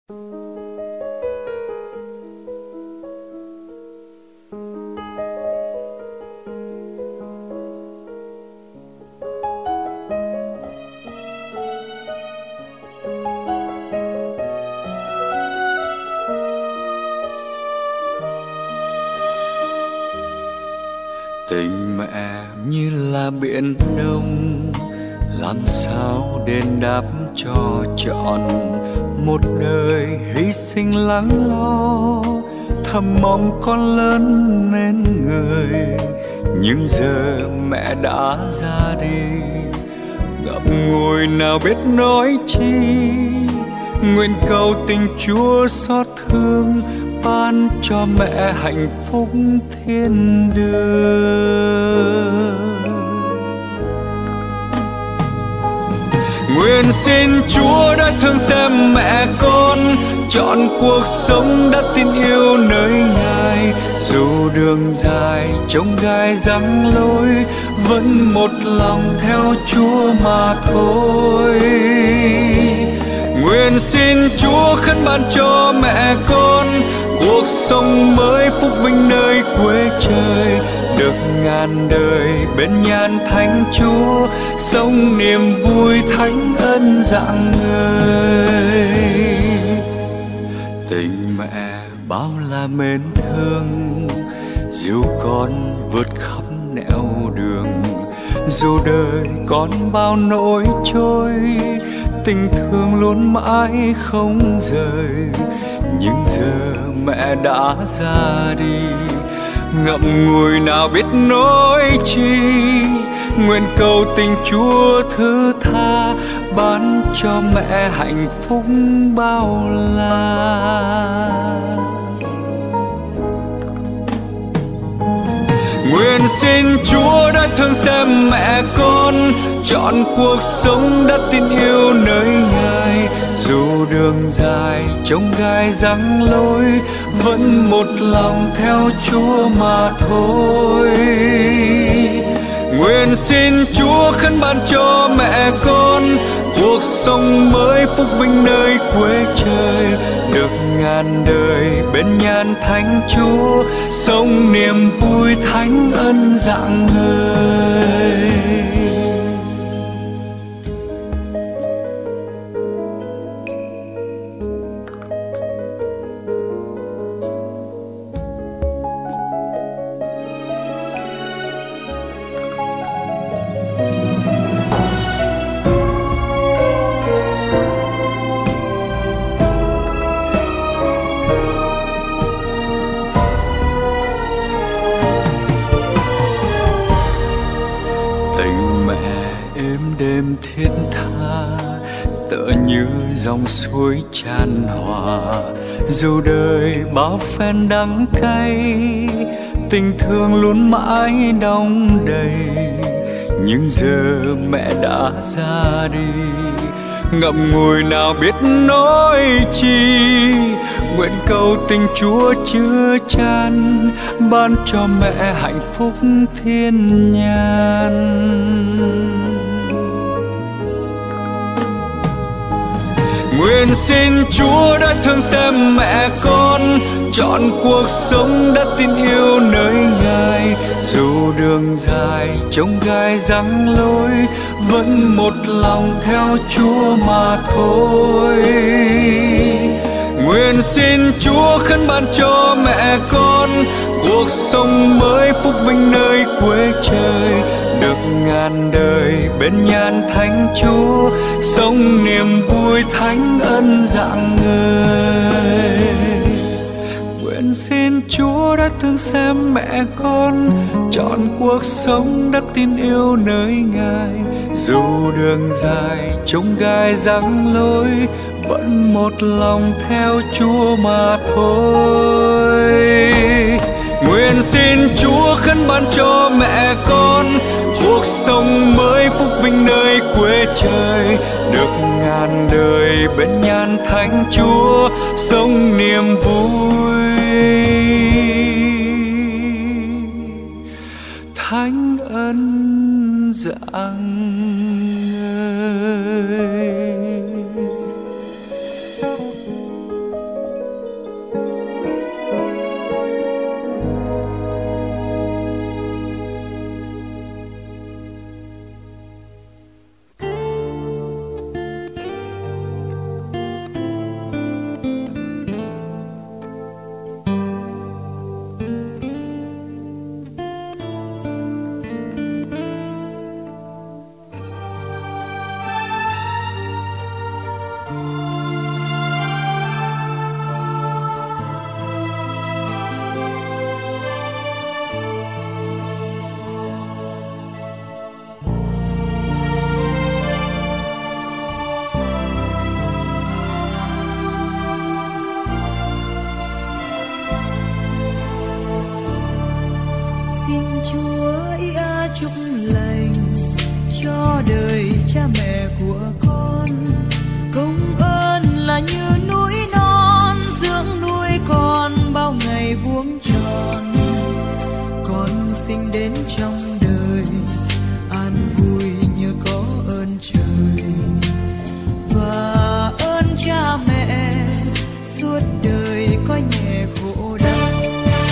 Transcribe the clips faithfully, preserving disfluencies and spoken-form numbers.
Tình mẹ như là biển đông, làm sao đền đáp cho trọn một đời hy sinh lắng lo, thầm mong con lớn nên người. Nhưng giờ mẹ đã ra đi, ngậm ngùi nào biết nói chi. Nguyện cầu tình Chúa xót thương, ban cho mẹ hạnh phúc thiên đường. Nguyện xin Chúa đã thương xem mẹ con, chọn cuộc sống đã tin yêu nơi Ngài. Dù đường dài trông gai răng lối, vẫn một lòng theo Chúa mà thôi. Nguyện xin Chúa khấn ban cho mẹ con cuộc sống mới phúc vinh nơi quê trời, được ngàn đời bên nhan thánh Chúa, sống niềm vui thánh ân rạng ngời. Tình mẹ bao la mến thương, dìu con vượt khắp nẻo đường. Dù đời còn bao nỗi trôi, tình thương luôn mãi không rời. Nhưng giờ mẹ đã ra đi, ngậm ngùi nào biết nói chi. Nguyện cầu tình Chúa thứ tha, ban cho mẹ hạnh phúc bao la. Nguyện xin Chúa đã thương xem mẹ con, chọn cuộc sống đã tin yêu nơi Ngài. Dù đường dài trông gai răng lối, vẫn một lòng theo Chúa mà thôi. Nguyện xin Chúa khấn ban cho mẹ con cuộc sống mới phúc vinh nơi quê trời, được ngàn đời bên nhan thánh Chúa, sống niềm vui thánh ân rạng ngời. Đêm thiết tha tựa như dòng suối tràn hòa. Dù đời bao phen đắng cay, tình thương luôn mãi đong đầy. Nhưng giờ mẹ đã ra đi, ngậm ngùi nào biết nói chi. Nguyện cầu tình Chúa chứa chan, ban cho mẹ hạnh phúc thiên nhàn. Nguyện xin Chúa đã thương xem mẹ con, chọn cuộc sống đã tin yêu nơi Ngài. Dù đường dài trông gai răng lối, vẫn một lòng theo Chúa mà thôi. Nguyện xin Chúa khấn ban cho mẹ con cuộc sống mới phúc vinh nơi quê trời, được ngàn đời bên nhan thánh Chúa, sống niềm vui thánh ân rạng ngời. Nguyện xin Chúa đã thương xem mẹ con, chọn cuộc sống đã tin yêu nơi Ngài. Dù đường dài trông gai răng lối, vẫn một lòng theo Chúa mà thôi. Nguyện xin Chúa khấn ban cho mẹ con cuộc sống mới phúc vinh nơi quê trời, được ngàn đời bên nhan thánh Chúa, sống niềm vui thánh ân rạng ngời. ia chúc lành cho đời cha mẹ của con. Công ơn là như núi non dưỡng nuôi con bao ngày vuông tròn. Con sinh đến trong đời an vui như có ơn trời, và ơn cha mẹ suốt đời có nhẹ khổ đau.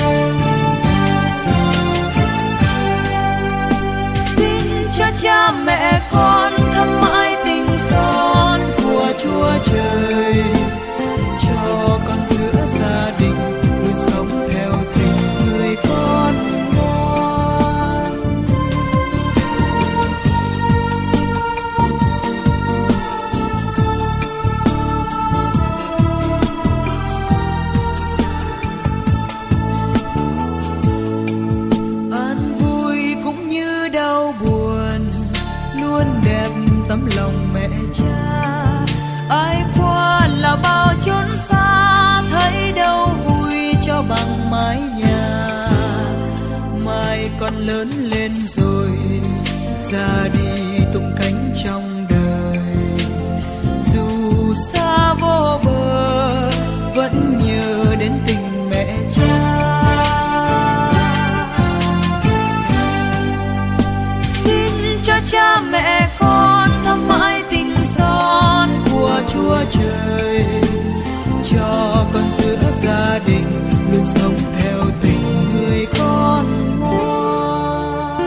Xin cho cha mẹ con thắm mãi tình son của Chúa Trời, cho con giữa gia đình luôn sống theo tình người con ngoan. An vui cũng như đau buồn luôn đẹp tấm lòng mẹ cha. Ai qua là bao chốn xa thấy đâu vui cho bằng mái nhà. Mai con lớn lên rồi ra đi tung cánh trong đời, dù xa vô bờ vẫn nhớ đến tình mẹ cha. Xin cho cha mẹ con thắm mãi tình son của Chúa Trời, cho con giữa gia đình luôn sống theo tình người con ngoan.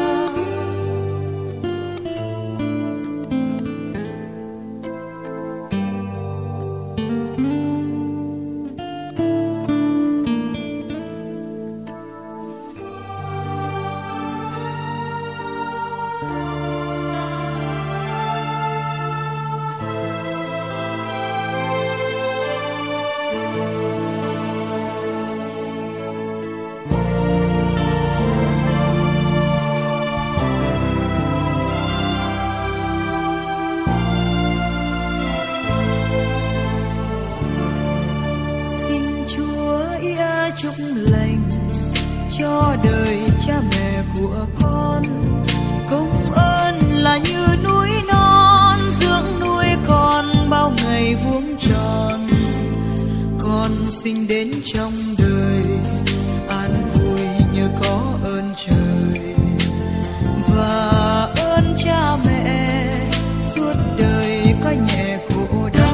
Chúc lành cho đời cha mẹ của con. Công ơn là như núi non dưỡng nuôi con bao ngày vuông tròn. Con sinh đến trong đời an vui như có ơn trời, và ơn cha mẹ suốt đời có nhẹ khổ đau.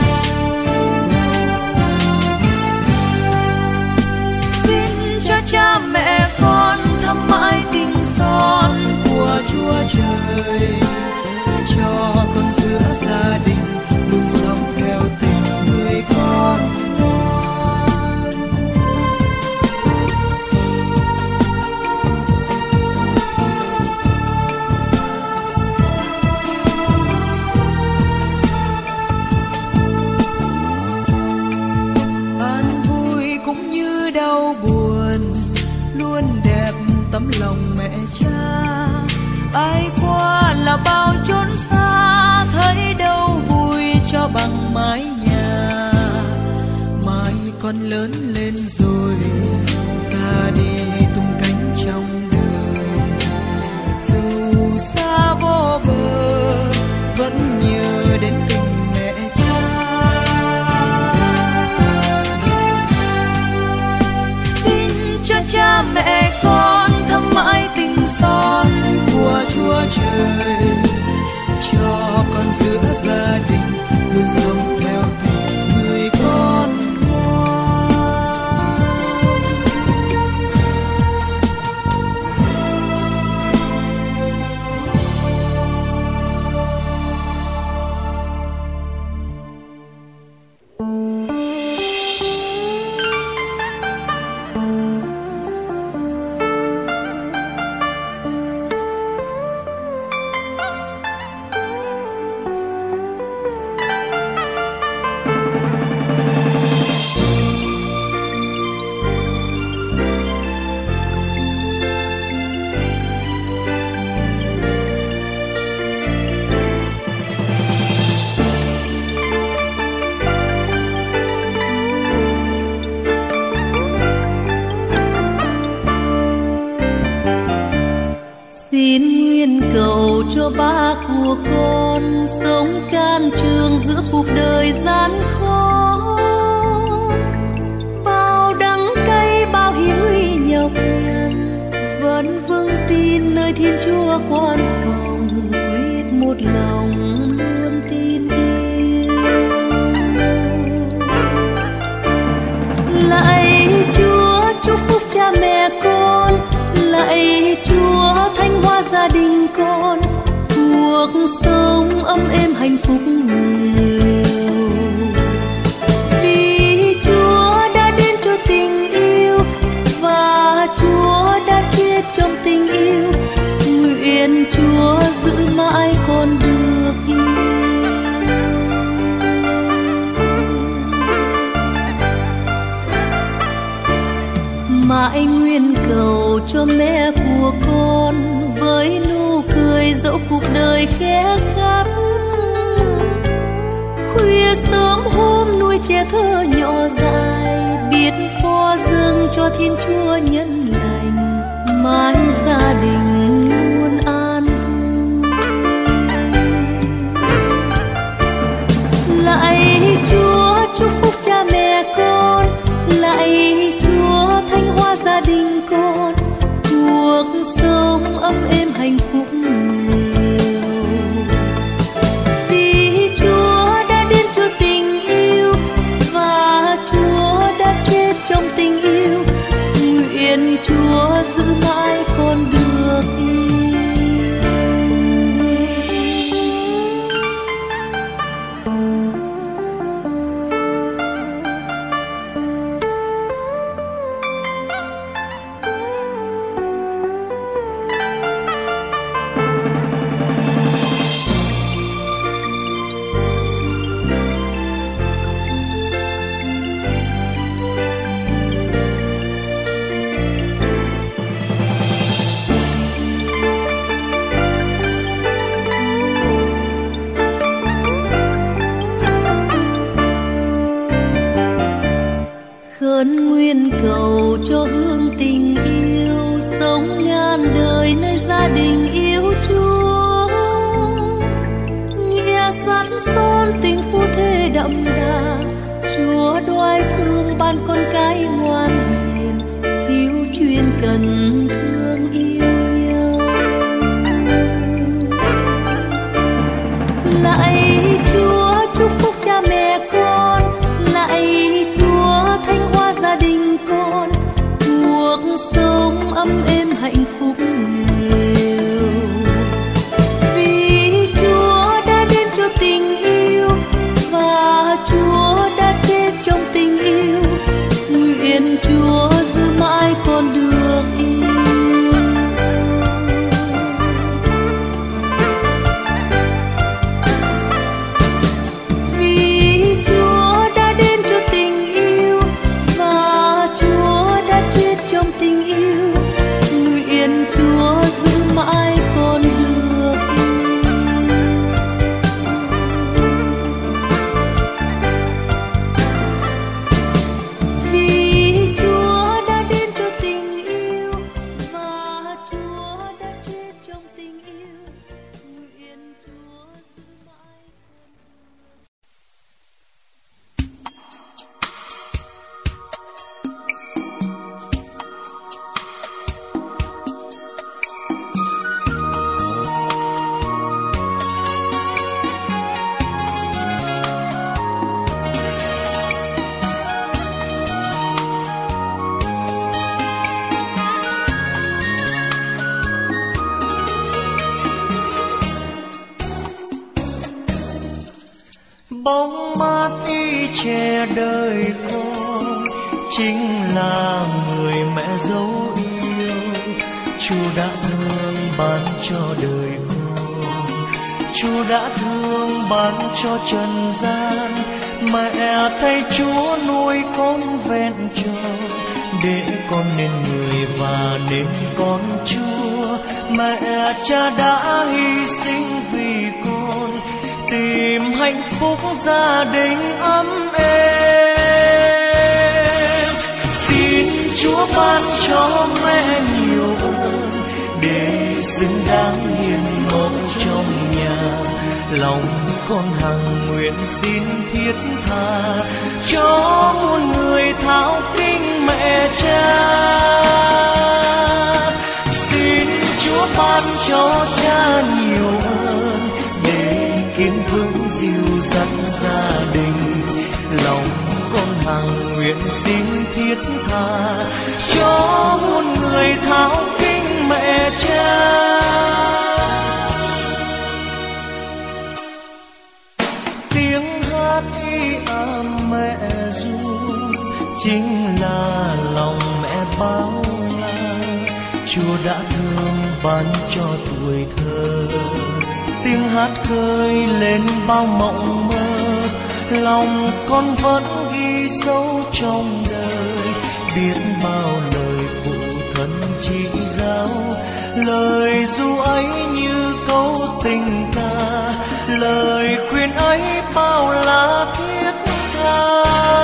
Cha mẹ con thắm mãi tình son của Chúa Trời, cho con giữa gia đình luôn sống theo tình người con ngoan. An vui cũng như đau buồn luôn đẹp tấm lòng mẹ cha. Ai qua là bao chốn xa thấy đâu vui cho bằng mái nhà. Mai con lớn lên rồi ra đi tung cánh trong đời, dù xa vô bờ vẫn nhớ đến tình mẹ cha. Xin cho cha mẹ con thắm mãi tình son của Chúa Trời, cho con giữa gia đình luôn sống theo tình người con ngoan. Chúa ba của con sống can trường giữa cuộc đời gian khó. Bao đắng cay bao hiểm nguy nhọc nhằn, vẫn vững tin nơi Thiên Chúa quan phòng, quyết một lòng luôn tin yêu. Lạy Chúa chúc phúc cha mẹ con, lạy Chúa thanh hóa gia đình con, cuộc sống ấm êm hạnh phúc nhiều. Vì Chúa đã đến cho tình yêu và Chúa đã chết trong tình yêu, nguyện Chúa giữ mãi con được yêu. Mãi nguyện cầu cho mẹ của con với nụ cười dẫu cuộc đời khẽ khắt. Khuya sớm hôm nuôi trẻ thơ nhỏ dài, biết phó dâng cho Thiên Chúa nhân lành, mãi gia đình luôn an vui. Lạy Chúa chúc phúc cha mẹ con, lạy Chúa thanh hóa gia đình con, cuộc sống ấm êm hạnh phúc nhiều. Vì Chúa đã đến cho tình yêu và Chúa đã chết trong tình yêu, nguyện Chúa giữ mãi con được yêu. Khấn nguyện cầu cho hương tình yêu sống ngàn đời nơi gia đình yêu Chúa, nghĩa sắt son tình phu thê đậm đà. Chúa đoái thương ban con cái ngoan hiền, hiếu chuyên cần thương yêu nhau. Lạy Chúa chúc phúc cha mẹ con, lạy Chúa thanh hóa gia đình con, cuộc sống ấm êm hạnh phúc nhiều. Vì Chúa đã đến cho tình yêu và Chúa đã chết trong tình yêu, nguyện Chúa giữ mãi con được yêu. Vì Chúa đã đến cho tình yêu và Chúa đã chết trong tình yêu, nguyện Chúa giữ mãi con được yêu. Vì Chúa đã đến cho tình yêu và Chúa đã chết trong tình yêu, nguyện Chúa giữ mãi con được. Bóng mát y che đời con, chính là người mẹ dấu yêu. Chúa đã thương ban cho đời con, Chúa đã thương ban cho trần gian. Mẹ thay Chúa nuôi con vẹn tròn, để con nên người và nên con Chúa. Mẹ cha đã hy sinh vì con, tìm hạnh phúc gia đình ấm êm. Xin Chúa ban cho mẹ nhiều ơn, để xứng đáng hiến mẫu cho lòng con hằng nguyện xin thiết tha cho muôn người thao kính mẹ cha. Xin Chúa ban cho cha nhiều ơn để kiên vững dìu dắt gia đình, lòng con hằng nguyện xin thiết tha cho muôn người thao kính mẹ cha. Tiếng hát khi ấm mẹ ru chính là lòng mẹ bao la. Chúa đã thương ban cho tuổi thơ, tiếng hát khơi lên bao mộng mơ, lòng con vẫn ghi sâu trong đời. Biết bao lời phụ thân chỉ giáo, lời ru ấy như câu tình ca, lời khuyên ấy bao là thiết tha.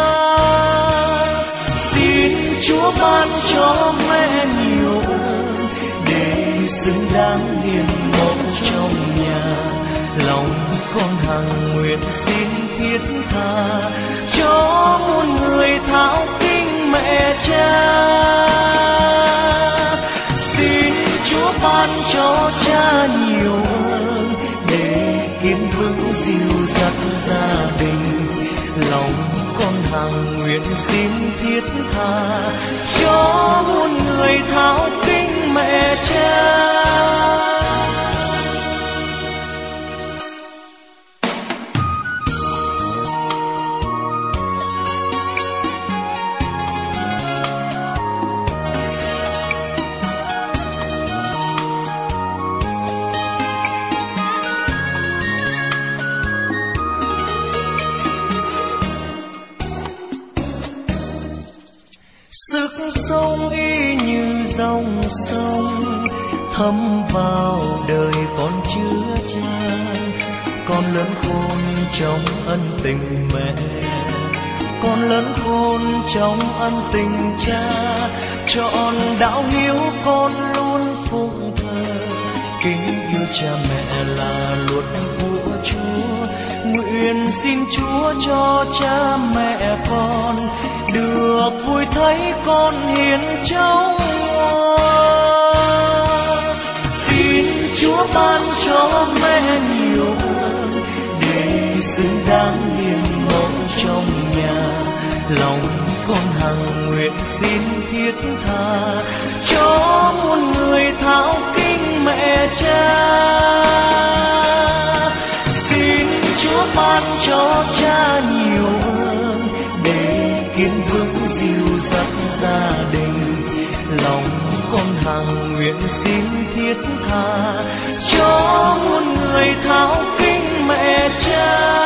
Xin Chúa ban cho mẹ nhiều ơn để xứng đáng hiền mẫu trong nhà, lòng con hằng nguyện xin thiết tha cho muôn người thao kính mẹ cha. Xin Chúa ban cho cha nhiều ơn để kiên vững dìu dắt gia đình, lòng con hằng nguyện xin thiết tha cho muôn người thao kính mẹ cha. Sức sống y như dòng sông thấm vào đời con chứa chan, con lớn khôn trong ân tình mẹ, con lớn khôn trong ân tình cha. Trọn đạo hiếu con luôn phụng thờ, kính yêu cha mẹ là luật của Chúa. Nguyện xin Chúa cho cha mẹ con được vui thấy con hiền cháu. Xin Chúa ban cho mẹ nhiều ơn để xứng đáng hiền mẫu trong nhà, lòng con hằng nguyện xin thiết tha cho muôn người thao kính mẹ cha. Xin Chúa ban cho cha nhiều ơn để kiên vững dìu dắt gia đình, lòng con hằng nguyện xin thiết tha cho muôn người thao kính mẹ cha.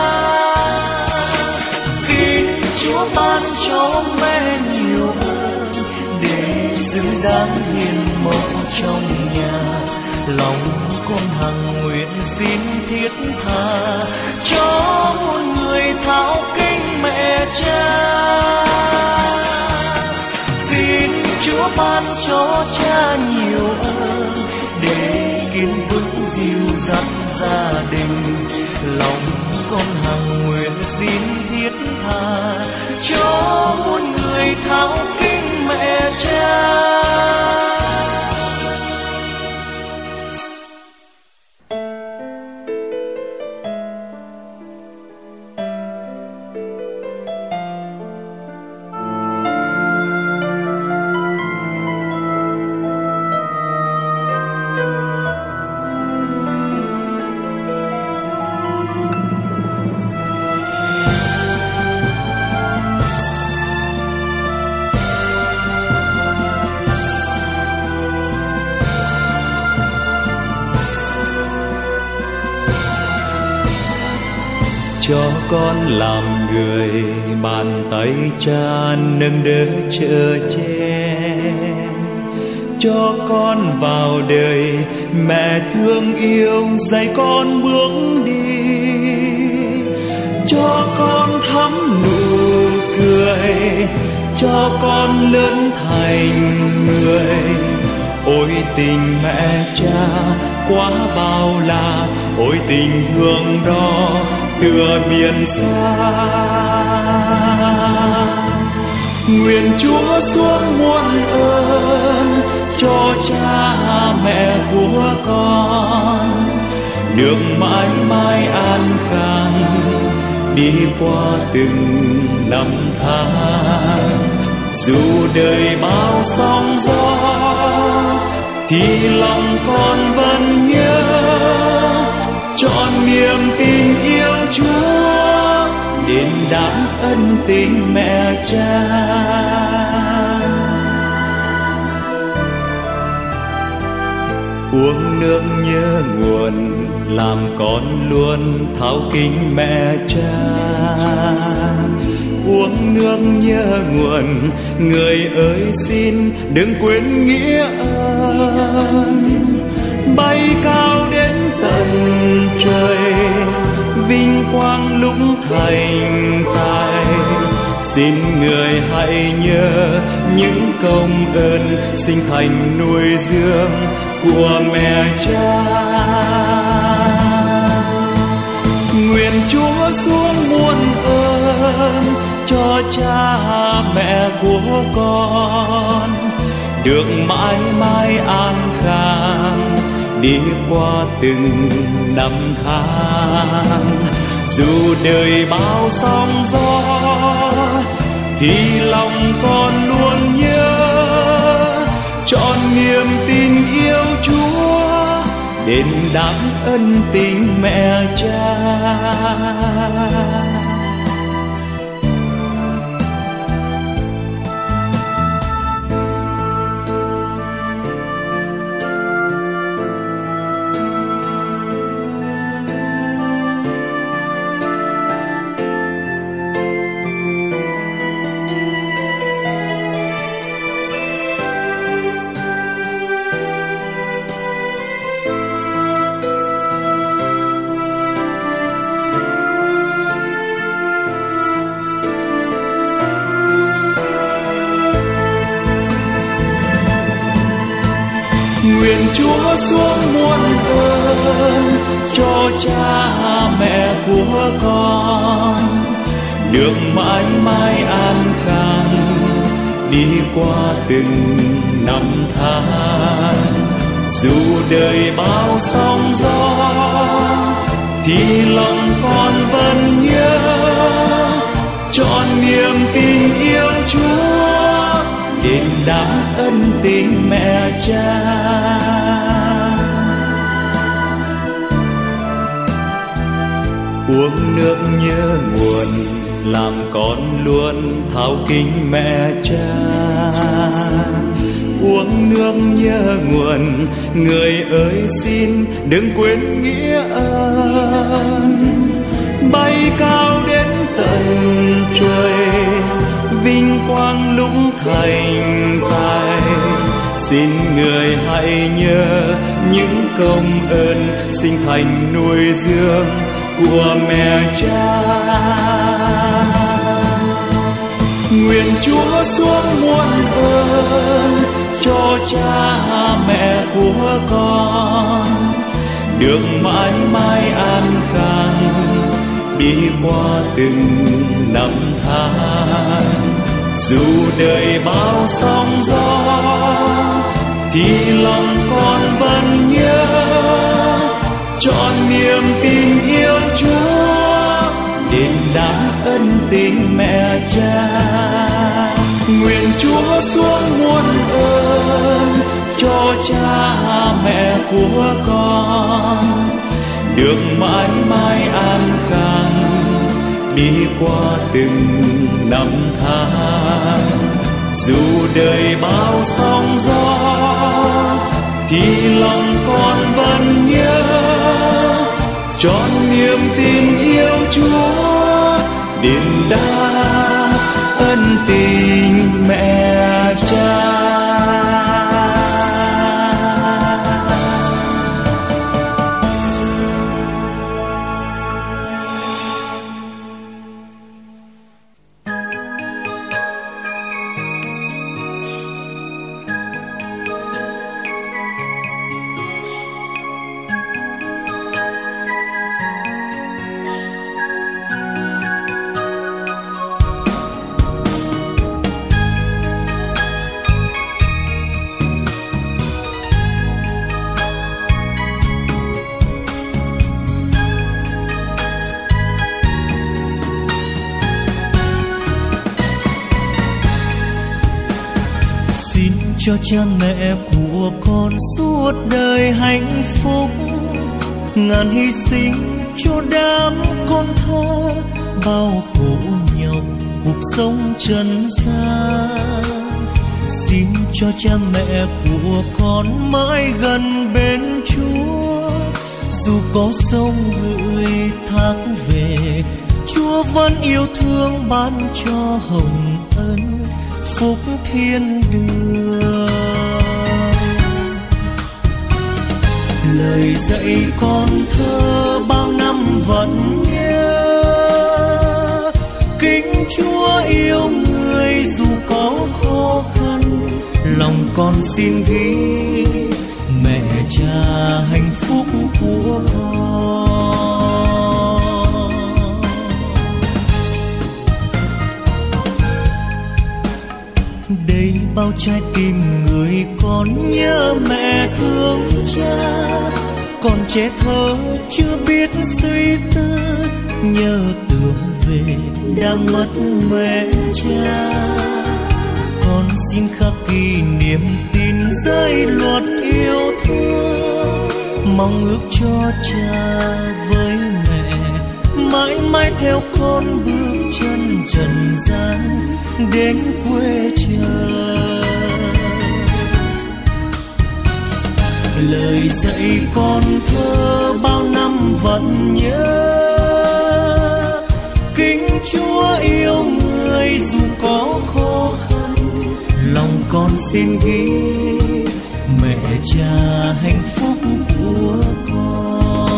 Xin Chúa ban cho mẹ nhiều ơn để xứng đáng hiền mẫu trong nhà, lòng con hằng nguyện xin thiết tha cho muôn người thao kính mẹ cha. Xin Chúa ban cho cha nhiều ơn để kiên vững dìu dắt gia đình, lòng con hằng nguyện xin thiết tha cho muôn người thao kính mẹ cha. Cho con làm người, bàn tay cha nâng đỡ chở che. Cho con vào đời, mẹ thương yêu dạy con bước đi. Cho con thắm nụ cười, cho con lớn thành người. Ôi tình mẹ cha quá bao la, ôi tình thương đó tựa biển xa. Nguyện Chúa xuống muôn ơn cho cha mẹ của con, được mãi mãi an khang đi qua từng năm tháng. Dù đời bao sóng gió thì lòng con vẫn nhớ, trọn niềm tin yêu Chúa đền đáp ân tình mẹ cha. Uống nước nhớ nguồn, làm con luôn thao kính mẹ cha. Uống nước nhớ nguồn, người ơi xin đừng quên nghĩa ơn. Bay cao đến tận trời, vinh quang lúc thành tài. Xin người hãy nhớ những công ơn sinh thành nuôi dưỡng của mẹ cha. Nguyện Chúa xuống muôn ơn cho cha mẹ của con, được mãi mãi an khang đi qua từng năm tháng. Dù đời bao sóng gió thì lòng con luôn nhớ, trọn niềm tin yêu Chúa đền đáp ân tình mẹ cha. Nguyện Chúa xuống muôn ơn cho cha mẹ của con, được mãi mãi an khang đi qua từng năm tháng. Dù đời bao sóng gió thì lòng con vẫn nhớ, trọn niềm tin yêu Chúa đền đáp ân tình mẹ cha. Uống nước nhớ nguồn, làm con luôn thao kính mẹ cha. Uống nước nhớ nguồn, người ơi xin đừng quên nghĩa ơn. Bay cao đến tận trời, vinh quang lúc thành tài. Xin người hãy nhớ những công ơn sinh thành nuôi dưỡng của mẹ cha. Nguyện Chúa xuống muôn ơn cho cha mẹ của con, được mãi mãi an khang đi qua từng năm tháng. Dù đời bao sóng gió thì lòng con vẫn nhớ, trọn niềm tin yêu Chúa đền đáp ân tình mẹ cha. Nguyện Chúa xuống muôn ơn cho cha mẹ của con, được mãi mãi an khang đi qua từng năm tháng. Dù đời bao sóng gió thì lòng con vẫn nhớ, trọn niềm tin yêu Chúa đền đáp ân tình mẹ cha. cho cha mẹ của con suốt đời hạnh phúc, ngàn hy sinh cho đám con thơ, bao khổ nhọc cuộc sống trần gian. Xin cho cha mẹ của con mãi gần bên Chúa, dù có sông gửi thác về, Chúa vẫn yêu thương ban cho hồng ân phúc thiên đường. Lời dạy con thơ bao năm vẫn nhớ, kính Chúa yêu người dù có khó khăn, lòng con xin ghi mẹ cha hạnh phúc của con. Đây bao trái tim người con nhớ mẹ thương cha, còn trẻ thơ chưa biết suy tư, nhớ tưởng về đã mất mẹ cha. Con xin khắc ghi niềm tin giới luật yêu thương, mong ước cho cha với mẹ mãi mãi theo con bước chân trần gian đến quê trời. Lời dạy con thơ bao năm vẫn nhớ, kính Chúa yêu người dù có khó khăn, lòng con xin ghi mẹ cha hạnh phúc của con.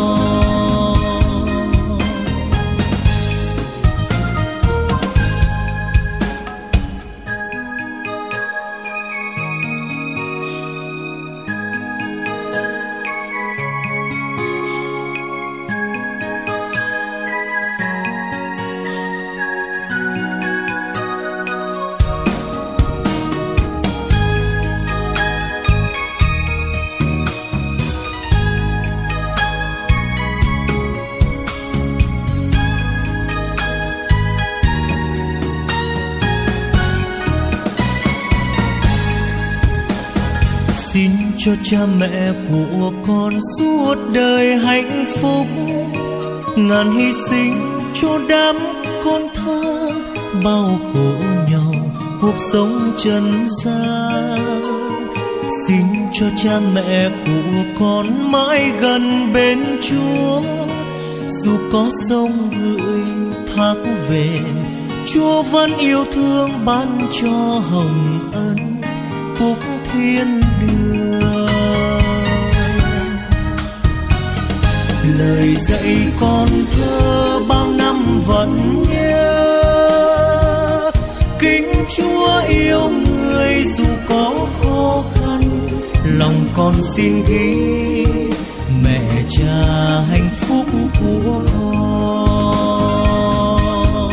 Xin cho cha mẹ của con suốt đời hạnh phúc, ngàn hy sinh cho đám con thơ, bao khổ nhau cuộc sống trần gian. Xin cho cha mẹ của con mãi gần bên Chúa, dù có sông gửi thác về, Chúa vẫn yêu thương ban cho hồng ân phúc thiên đường. Lời dạy con thơ bao năm vẫn nhớ, kính Chúa yêu người dù có khó khăn, lòng con xin ghi mẹ cha hạnh phúc của con.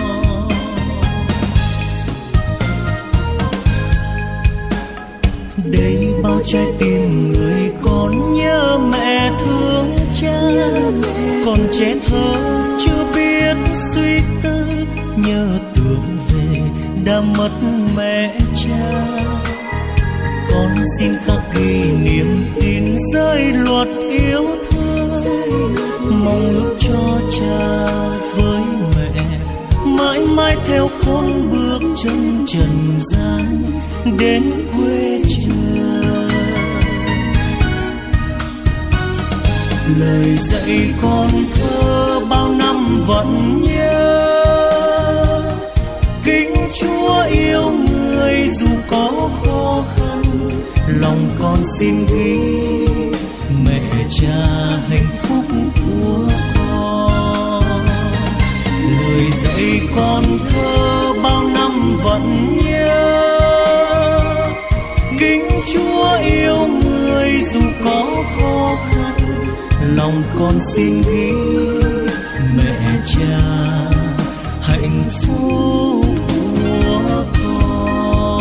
Đây bao trái tim người con nhớ mẹ thương cha, còn trẻ thơ chưa biết suy tư, nhớ tưởng về đã mất mẹ cha. Con xin khắc ghi niềm tin giới luật yêu thương, mong ước cho cha với mẹ mãi mãi theo con bước chân trần gian đến quê trời. Lời dạy con thơ bao năm vẫn nhớ, kính Chúa yêu người dù có khó khăn, lòng con xin ghi mẹ cha hạnh phúc của con. Lời dạy con thơ bao năm vẫn nhớ, kính Chúa yêu người dù có khó khăn, lòng con xin ghi mẹ cha hạnh phúc của con.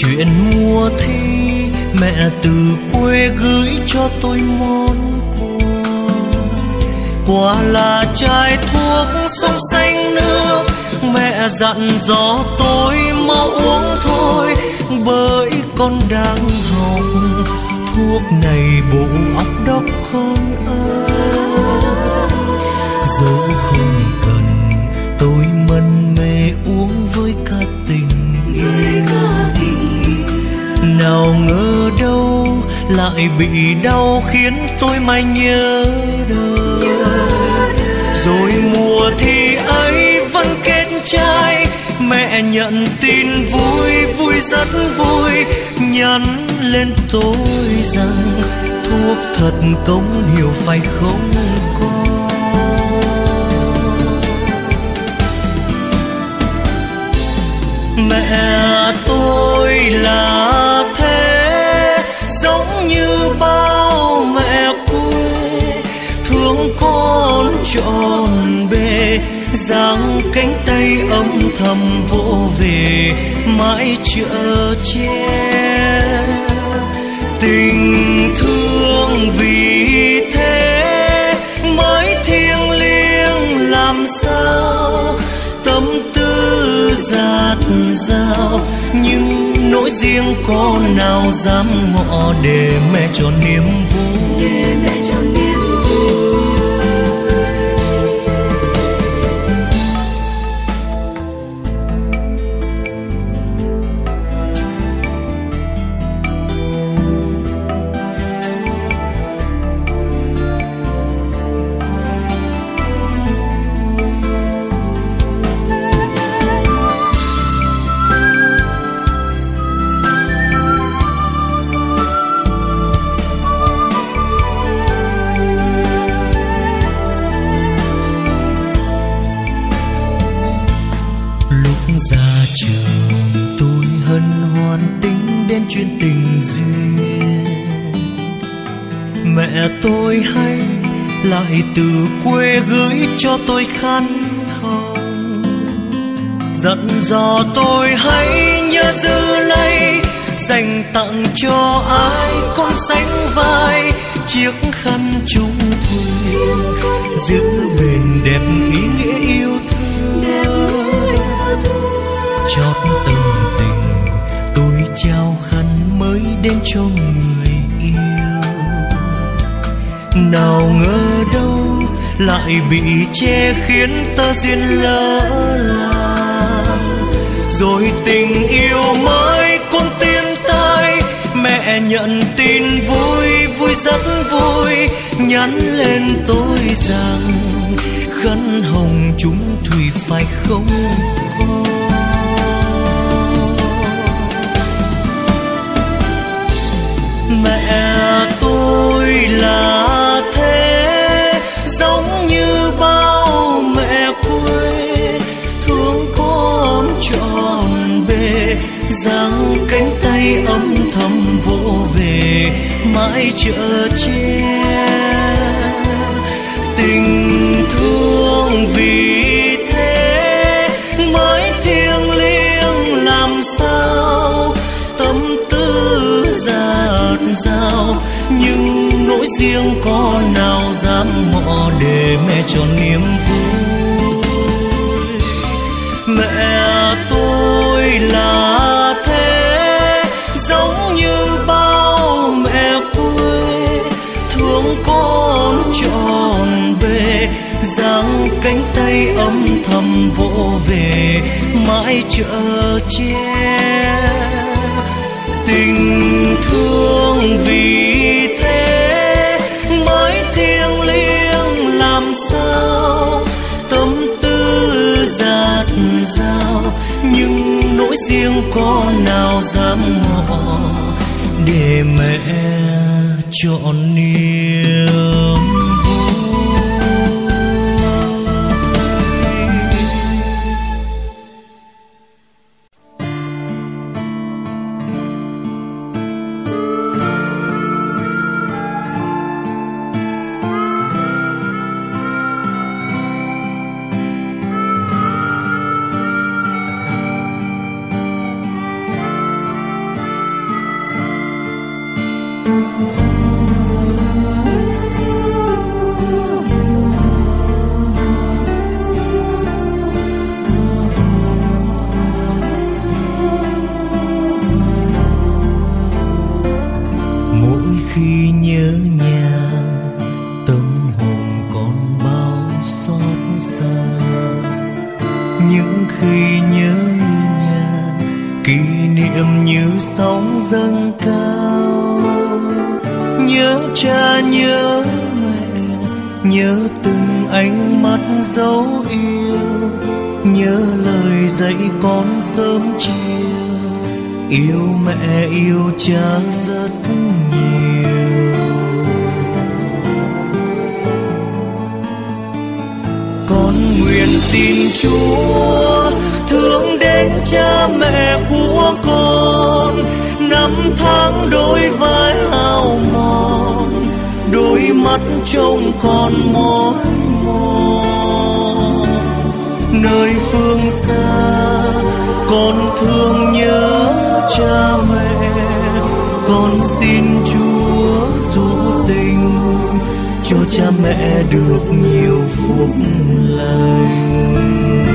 chuyện mùa thi mẹ từ quê gửi cho tôi món quà. Quà là chai thuốc sông xanh nước, mẹ dặn dò tôi mau uống thôi, bởi con đang học thuốc này bộ óc đốc con ơi. Dẫu không cần tôi mân mê uống với cả tình yêu, nào ngờ đâu lại bị đau khiến tôi mãi nhớ đời. Rồi mùa thi ấy vẫn kết trái, mẹ nhận tin vui vui rất vui, nhắn lên tôi rằng thuốc thật công hiệu phải không con. Mẹ tôi là thế, giống như bao mẹ quê, thương con trọn bề, giang cánh tay âm thầm vỗ về mãi chở che. Tình thương vì thế mới thiêng liêng làm sao, tâm tư dạt dào, nhưng nỗi riêng con nào dám ngỏ để mẹ cho niềm vui. Để mẹ cho niềm vui. Chuyện tình duyên mẹ tôi hay lại từ quê gửi cho tôi khăn hồng, dặn dò tôi hãy nhớ giữ lấy, dành tặng cho ai con sánh vai chiếc khăn chung thủy, giữ bền đẹp ý nghĩa yêu thương. Chót tâm tình tôi trao khăn mới đến cho người yêu, nào ngờ đâu lại bị che khiến ta duyên lỡ làng. Rồi tình yêu mới con tiến tới, mẹ nhận tin vui vui rất vui, nhắn lên tôi rằng khăn hồng chúng thủy phải không con. Mẹ tôi là thế, giống như bao mẹ quê, thương con trọn bề, giang cánh tay âm thầm vỗ về mãi chở che. Tình thương vì thế mới thiêng liêng làm sao, tâm tư dạt dào, nhưng nỗi riêng con nào dám ngỏ để mẹ cho niềm vui. Mẹ tôi là thế, giống như bao mẹ quê, thương con trọn bề, giang cánh tay âm thầm vỗ về mãi chở che. Tình thương vì thế mới thiêng liêng làm sao, tâm tư dạt dào, nhưng nỗi riêng con nào dám ngỏ để mẹ chọn niềm kỷ niệm như sóng dâng cao. Nhớ cha nhớ mẹ, nhớ từng ánh mắt dấu yêu, nhớ lời dạy con sớm chiều, yêu mẹ yêu cha rất nhiều. Con nguyện xin Chúa thương đến cha mẹ của con, năm tháng đôi vai hao mòn, đôi mắt trông con mỏi mòn. Nơi phương xa con thương nhớ cha mẹ, con xin Chúa dỗ tình cho cha mẹ được nhiều phúc lành.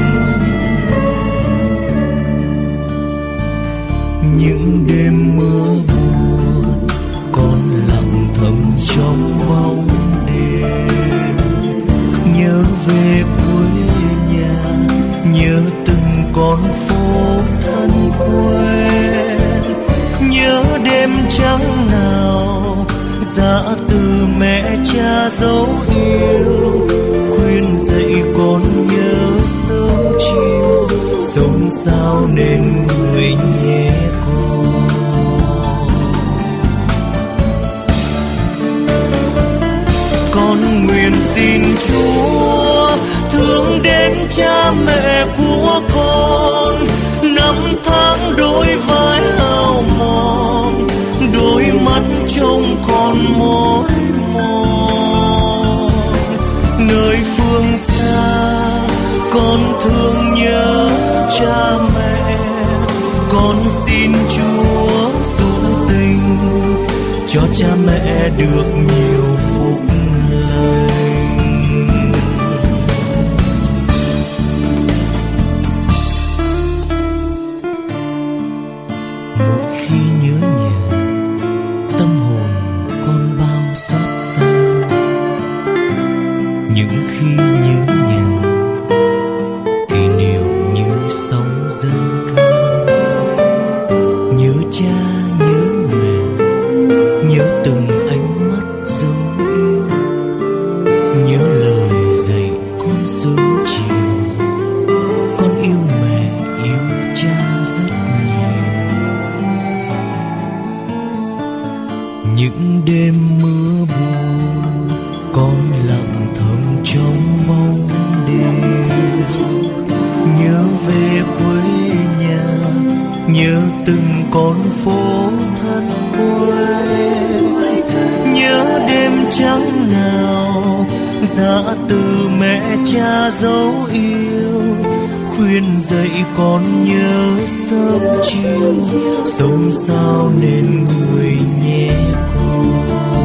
Những đêm mưa buồn con lặng thầm trong bóng đêm, nhớ về quê nhà, nhớ từng con phố thân quen, nhớ đêm trắng nào dã từ mẹ cha dấu yêu, khuyên dạy con nhớ sớm chiều, sống sao nên người nhé con. Con nguyện xin Chúa thương đến cha mẹ của con, năm tháng đôi vai hao mòn, đôi mắt trông còn mỏi mòn. Nơi phương xa con thương nhớ cha mẹ, con xin Chúa dỗ tình cho cha mẹ được nhiều phúc lành. Mỗi khi nhớ nhà, tâm hồn con bao xót xa. Những khi nhớ nhà, kỷ niệm như sóng dâng cao. Nhớ cha nhớ mẹ, nhớ từng ánh mắt dấu yêu, nhớ lời dạy con sớm chiều, con yêu mẹ yêu cha rất nhiều. Những đêm mưa buồn con lặng thầm trong bóng đêm, nhớ về quê nhà, nhớ từng con phố thân quen, nhớ đêm trắng nào dã từ mẹ cha dấu yêu, khuyên dạy con nhớ sớm chiều, sống sao nên người nhé con.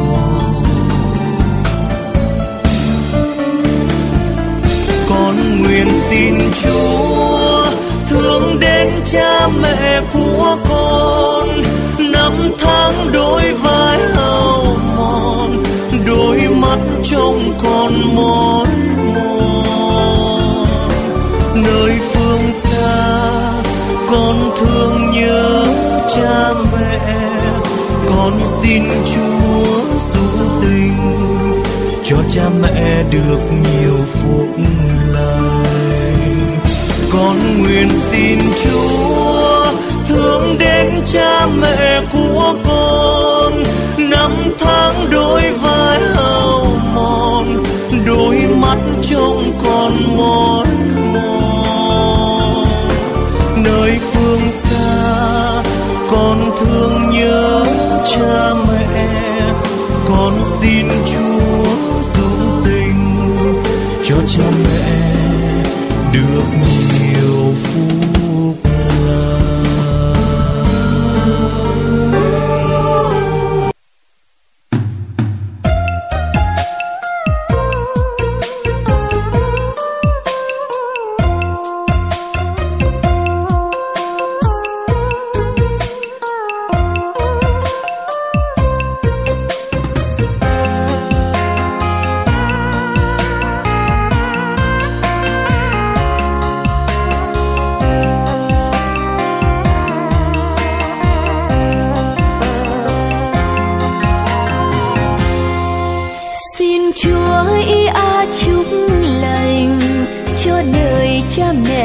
Con nguyện xin Chúa thương đến cha mẹ của con, năm tháng đôi vai hao mòn, đôi mắt trông còn mỏi mòn. Nơi phương xa con thương nhớ cha mẹ, con xin Chúa dỗ tình cho cha mẹ được nhiều phúc lành. Con nguyện xin Chúa thương đến cha mẹ của con, năm tháng đôi vai hao mòn, đôi mắt trông còn mỏi mòn. Nơi phương xa con thương nhớ cha mẹ, con xin Chúa dỗ tình cho cha mẹ được nhiều phúc lành.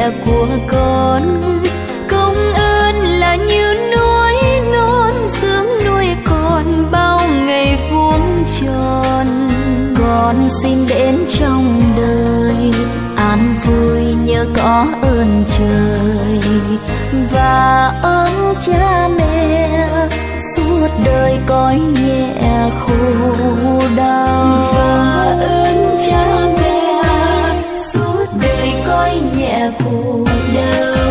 mẹ của con. Công ơn là như núi non dưỡng nuôi con bao ngày vuông tròn. Con xin đến trong đời an vui nhớ có ơn trời và ơn cha mẹ suốt đời cõi nhẹ khổ đau. Và ơn cha mẹ suốt đời cõi nhẹ khổ đau.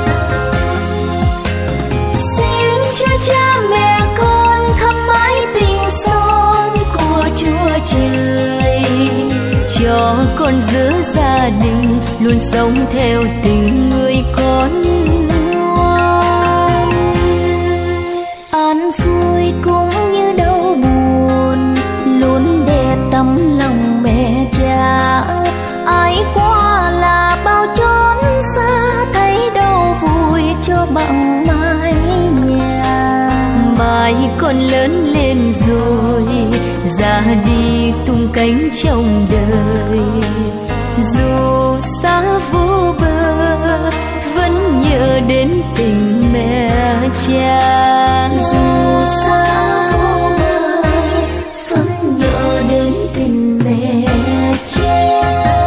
Xin cho cha mẹ con thăm mãi tình son của Chúa Trời, cho con giữa gia đình luôn sống theo tình người con ngoan. An vui cũng như đau buồn luôn đẹp tấm lòng mẹ cha. Ai qua là bao chốn xa thấy đau vui cho bằng mái nhà. Mai con lớn lên rồi ra đi tung cánh trong đời. Dù xa vô bờ vẫn nhớ đến tình mẹ cha. Dù xa vô bờ vẫn nhớ đến tình mẹ cha.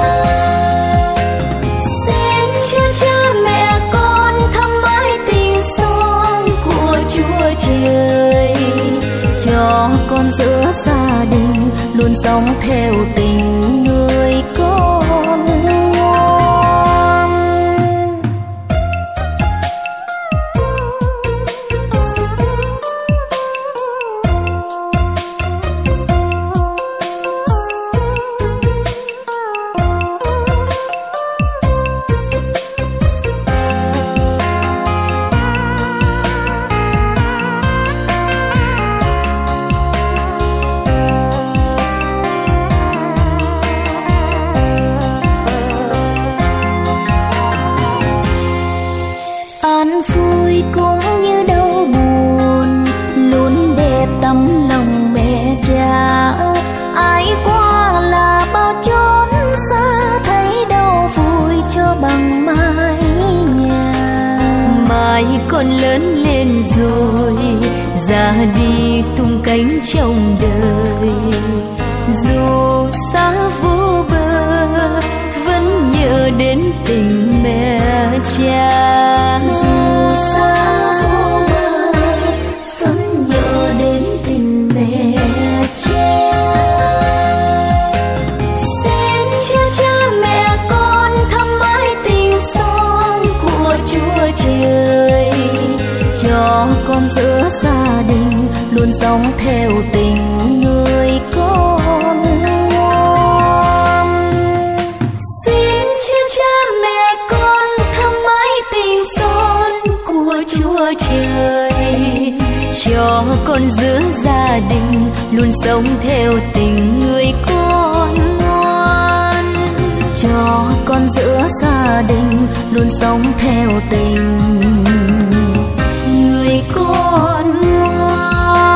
Xin cho cha mẹ con thăm mãi tình son của Chúa Trời, cho con giữa gia đình luôn sống theo tình người con ngoan. Con lớn lên rồi ra đi tung cánh trong đời. Dù xa vô bờ vẫn nhớ đến tình mẹ cha. Dù xa vô bờ vẫn nhớ đến tình mẹ cha. Xin cho cha mẹ con thăm mãi tình son của Chúa Trời, cho con giữa gia đình luôn sống theo tình người con ngoan. Xin cho cha mẹ con thăm mãi tình son của Chúa Trời, cho con giữa gia đình luôn sống theo tình người con ngoan. Cho con giữa gia đình luôn sống theo tình người con ngoan.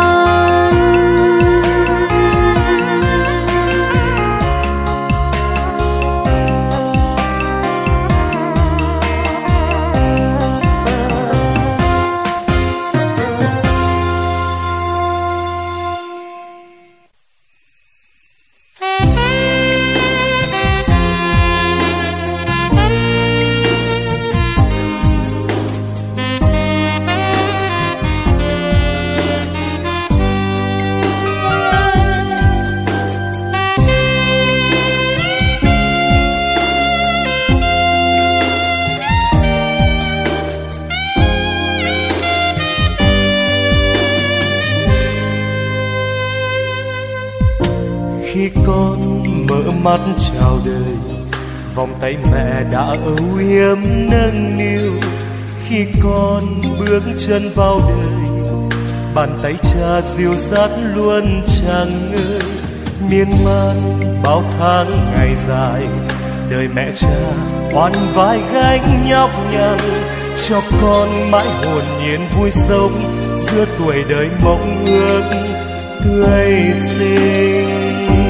Khi con mở mắt chào đời, vòng tay mẹ đã âu yếm nâng niu. Khi con bước chân vào đời, bàn tay cha dìu dắt luôn chẳng ngơi. Miên man bao tháng ngày dài, đời mẹ cha oan vai gánh nhọc nhằn, cho con mãi hồn nhiên vui sống giữa tuổi đời mộng ước tươi xinh.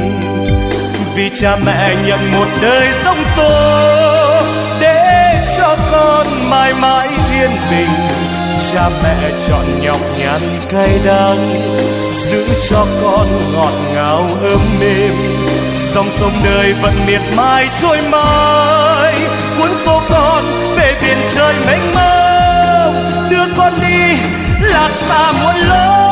Vì cha mẹ nhận một đời sống tố để cho con mãi mãi yên bình. Cha mẹ chọn nhọc nhằn cay đắng, giữ cho con ngọt ngào ấm êm. Dòng sông đời vẫn miệt mài trôi mãi, cuốn số con về biển trời mênh mông. Đưa con đi lạc xa muôn lối.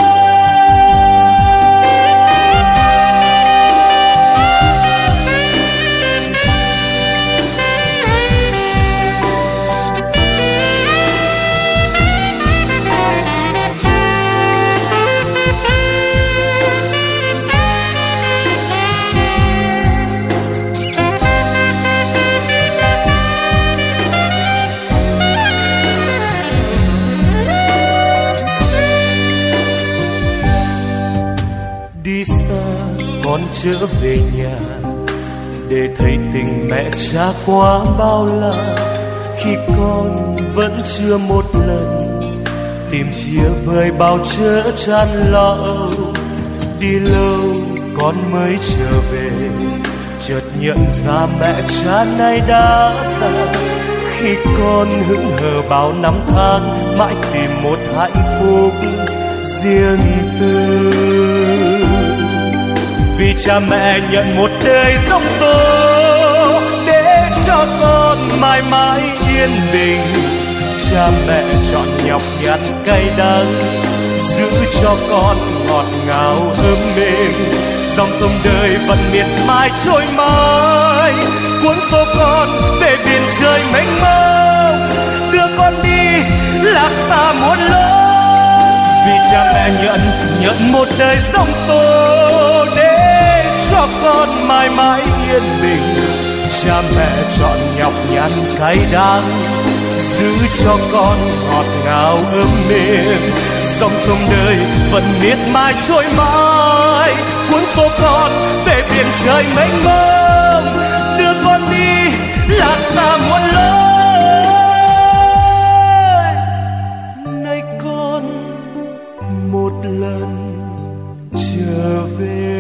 Con trở về nhà để thấy tình mẹ cha quá bao la. Khi con vẫn chưa một lần tìm chia vời bao chớ chan lao. Đi lâu con mới trở về, chợt nhận ra mẹ cha nay đã già. Khi con hững hờ bao năm tháng, mãi tìm một hạnh phúc riêng tư. Vì cha mẹ nhận một đời giống tố để cho con mãi mãi yên bình. Cha mẹ chọn nhọc nhằn cay đắng, giữ cho con ngọt ngào ấm êm. Dòng sông đời vẫn miệt mài trôi mãi, cuốn số con về biển trời mênh mông. Đưa con đi lạc xa muôn lối. Vì cha mẹ nhận nhận một đời giống tố để cho con mãi mãi yên bình. Cha mẹ chọn nhọc nhằn cay đắng, giữ cho con ngọt ngào ấm êm. Dòng sông đời vẫn miệt mài trôi mãi, cuốn số con về biển trời mênh mông. Đưa con đi lạc xa muôn lối. Nay con một lần trở về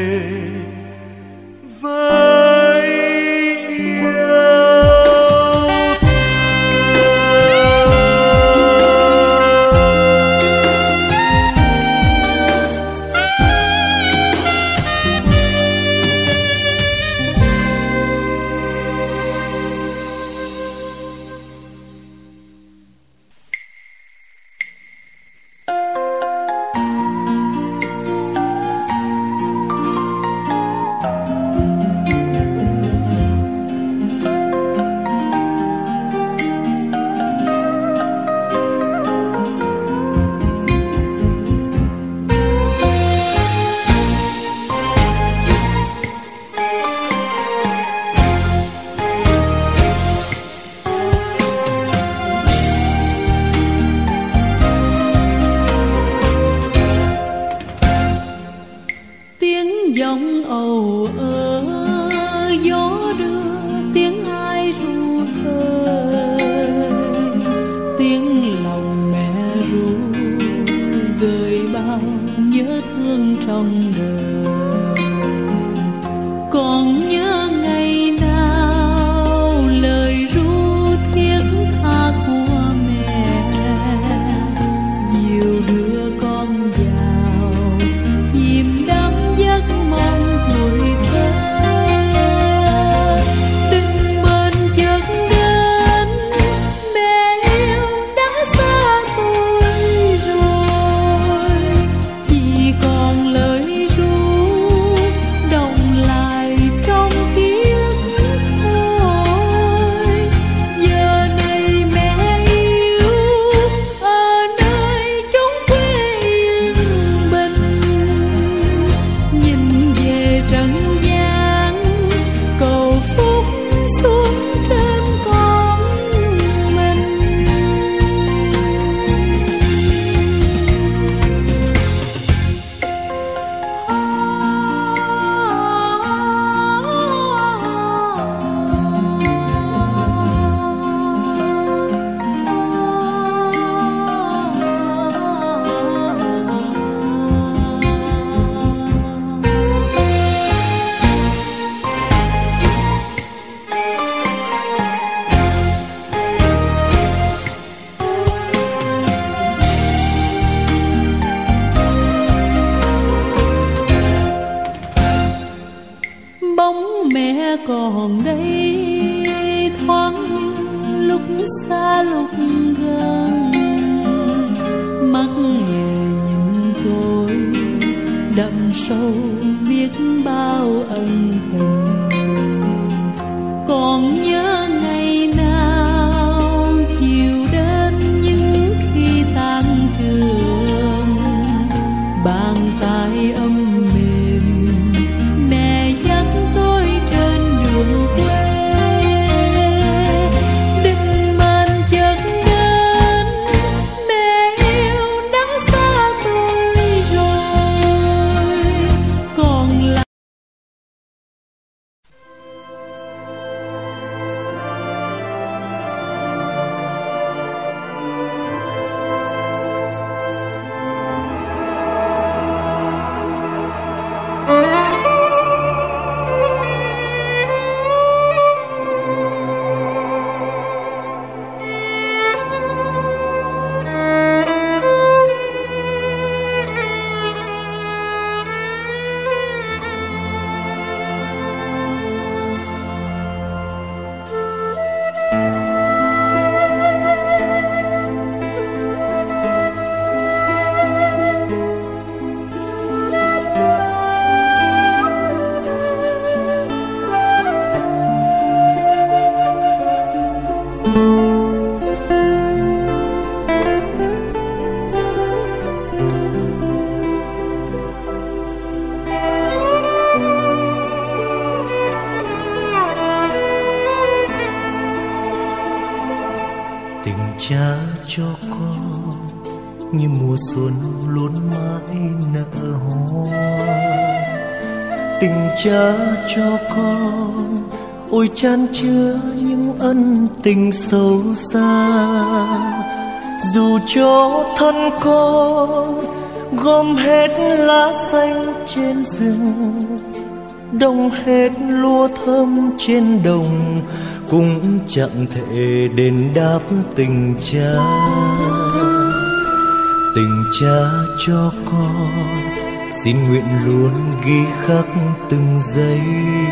với yêu còn lời ru lúc gần, mắt nhẹ nhìn tôi đậm sâu biết bao ân tình. Còn nhớ ngày nào chiều đến những khi tan trường, bàn tay ấm mềm mẹ dắt tôi trên đường quê. Định mệnh chợt đến, mẹ yêu đã xa tôi rồi, còn là tình cha cho con như mùa xuân luôn mãi nở hoa. Tình cha cho con ôi chan chứa những ân tình sâu xa. Dù cho thân con gom hết lá xanh trên rừng, đông hết lúa thơm trên đồng, cũng chẳng thể đền đáp tình cha. Tình cha cho con xin nguyện luôn ghi khắc từng giây.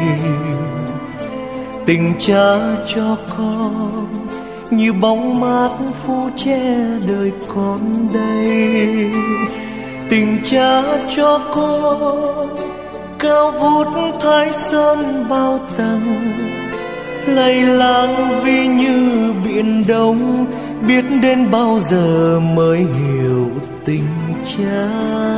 Tình cha cho con như bóng mát phủ che đời con đây. Tình cha cho con cao vút Thái Sơn bao tầng, lầy láng vì như biển đông, biết đến bao giờ mới hiểu tình cha.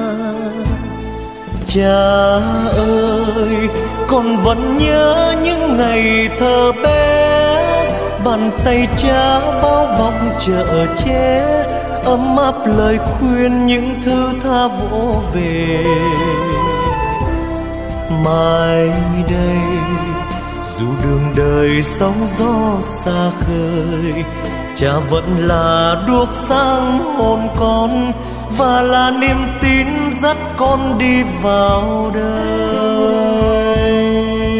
Cha ơi, con vẫn nhớ những ngày thơ bé, bàn tay cha bao bọc chở che, ấm áp lời khuyên những thứ tha vỗ về. Mai đây dù đường đời sóng gió xa khơi, cha vẫn là đuốc sáng hồn con, và là niềm tin dắt con đi vào đời.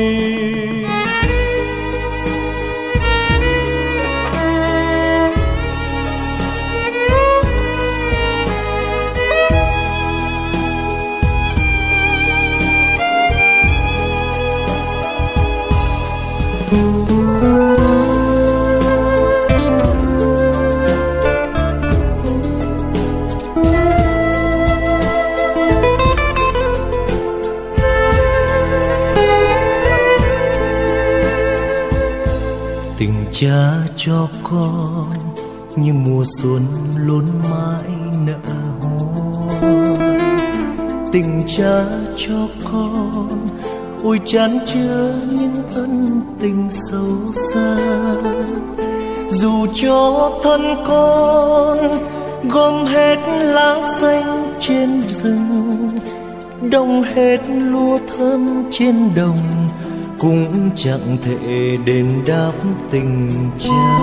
Tình cha cho con như mùa xuân luôn mãi nở hoa. Tình cha cho con ôi chan chứa những ân tình sâu xa. Dù cho thân con gom hết lá xanh trên rừng, đông hết lúa thơm trên đồng, cũng chẳng thể đền đáp tình cha.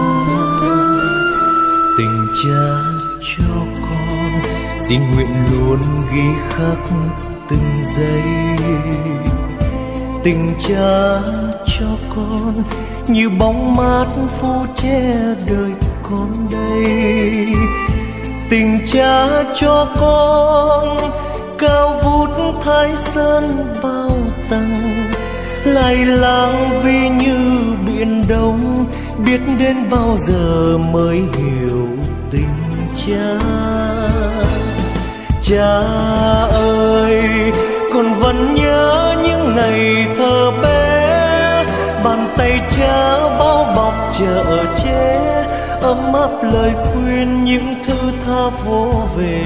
Tình cha cho con xin nguyện luôn ghi khắc từng giây. Tình cha cho con như bóng mát phủ che đời con đây. Tình cha cho con cao vút Thái Sơn bao tầng, lai láng vì như biển đông, biết đến bao giờ mới hiểu tình cha. Cha ơi, con vẫn nhớ những ngày thơ bé, bàn tay cha bao bọc chở che, ấm áp lời khuyên những thứ tha vô về.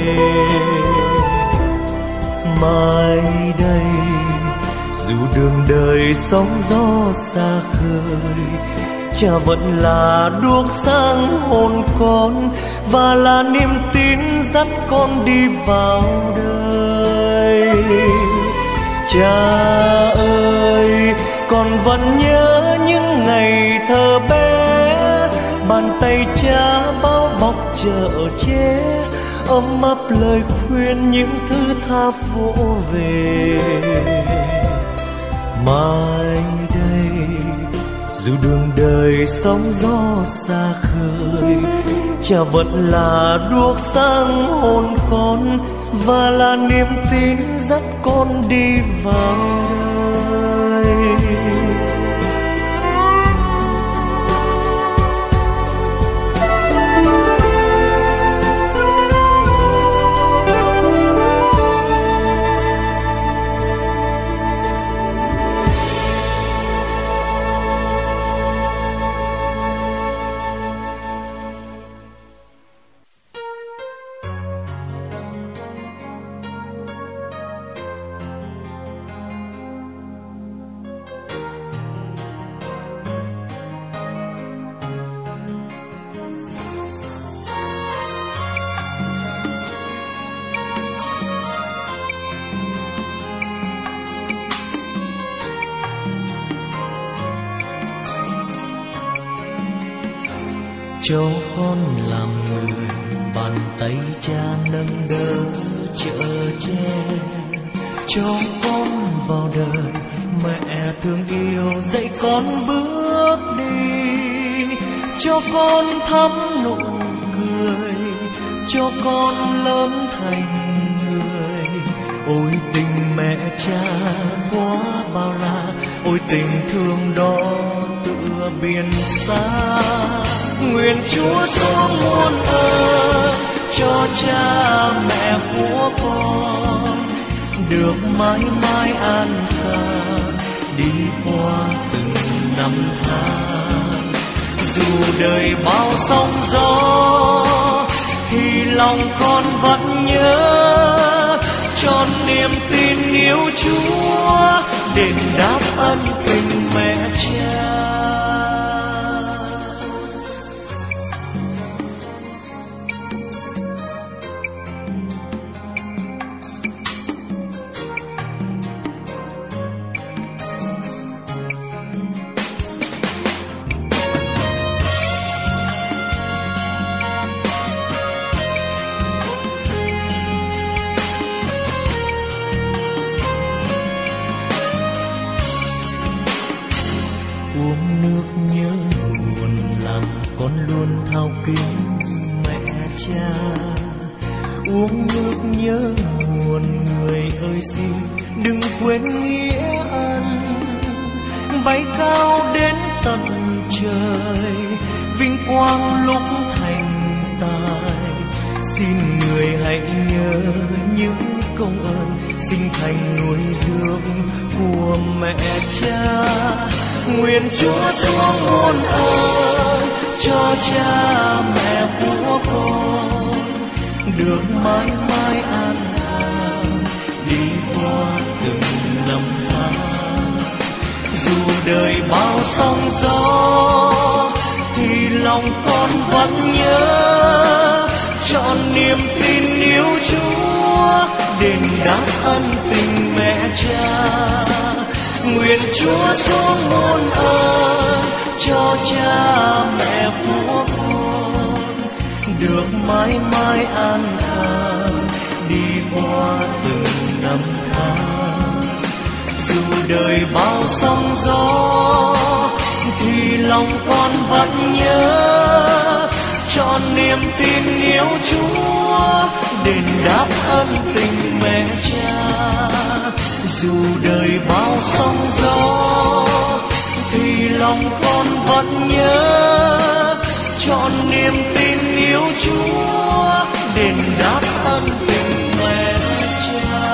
Mai đây dù đường đời sóng gió xa khơi, cha vẫn là đuốc sáng hồn con và là niềm tin dắt con đi vào đời. Cha ơi, con vẫn nhớ những ngày thơ bé, bàn tay cha bao bọc chở che, ấm áp lời khuyên những thứ tha vô về. Mai đây dù đường đời sóng gió xa khơi, cha vẫn là đuốc sáng hồn con và là niềm tin dắt con đi vào đời. Cho con làm người, bàn tay cha nâng đỡ chở che. Cho con vào đời, mẹ thương yêu dạy con bước đi. Cho con thắm nụ cười, cho con lớn thành người. Ôi tình mẹ cha quá bao la, ôi tình thương đó tựa biển xa. Nguyện Chúa xuống muôn ơn cho cha mẹ của con được mãi mãi an khang đi qua từng năm tháng. Dù đời bao sóng gió thì lòng con vẫn nhớ, tròn niềm tin yêu Chúa đền đáp ân tình mẹ cha. Uống nước nhớ nguồn làm con luôn thao kính mẹ cha. Uống nước nhớ nguồn người ơi xin đừng quên nghĩa ân. Bay cao đến tận trời vinh quang lúc thành tài. Xin người hãy nhớ những công ơn sinh thành nuôi dưỡng của mẹ cha. Nguyện Chúa xuống muôn ơn cho cha mẹ của con được mãi mãi an khang đi qua từng năm tháng. Dù đời bao sóng gió thì lòng con vẫn nhớ, trọn niềm tin yêu Chúa đền đáp ân tình mẹ cha. Nguyện Chúa xuống muôn ơn cho cha mẹ của con được mãi mãi an khang đi qua từng năm tháng. Dù đời bao sóng gió thì lòng con vẫn nhớ, trọn niềm tin yêu Chúa đền đáp ân tình mẹ cha. Dù đời bao sóng gió thì lòng con vẫn nhớ, trọn niềm tin yêu Chúa, đền đáp ân tình mẹ cha.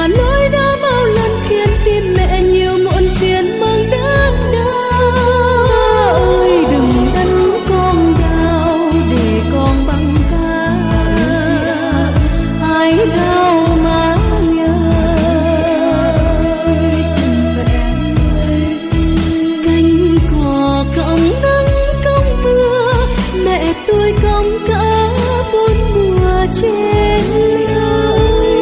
Lối đó bao lần khiến tim mẹ nhiều muộn phiền mang đớn đau. tôi cõng cả bốn mùa trên lưng,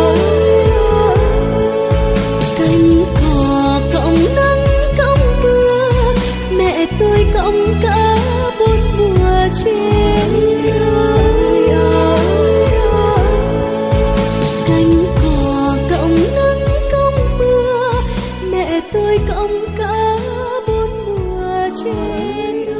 cánh cò cõng nắng cõng mưa, mẹ tôi cõng cả bốn mùa trên lưng, cánh cò cõng nắng cõng mưa, mẹ tôi cõng cả bốn mùa trên lưng.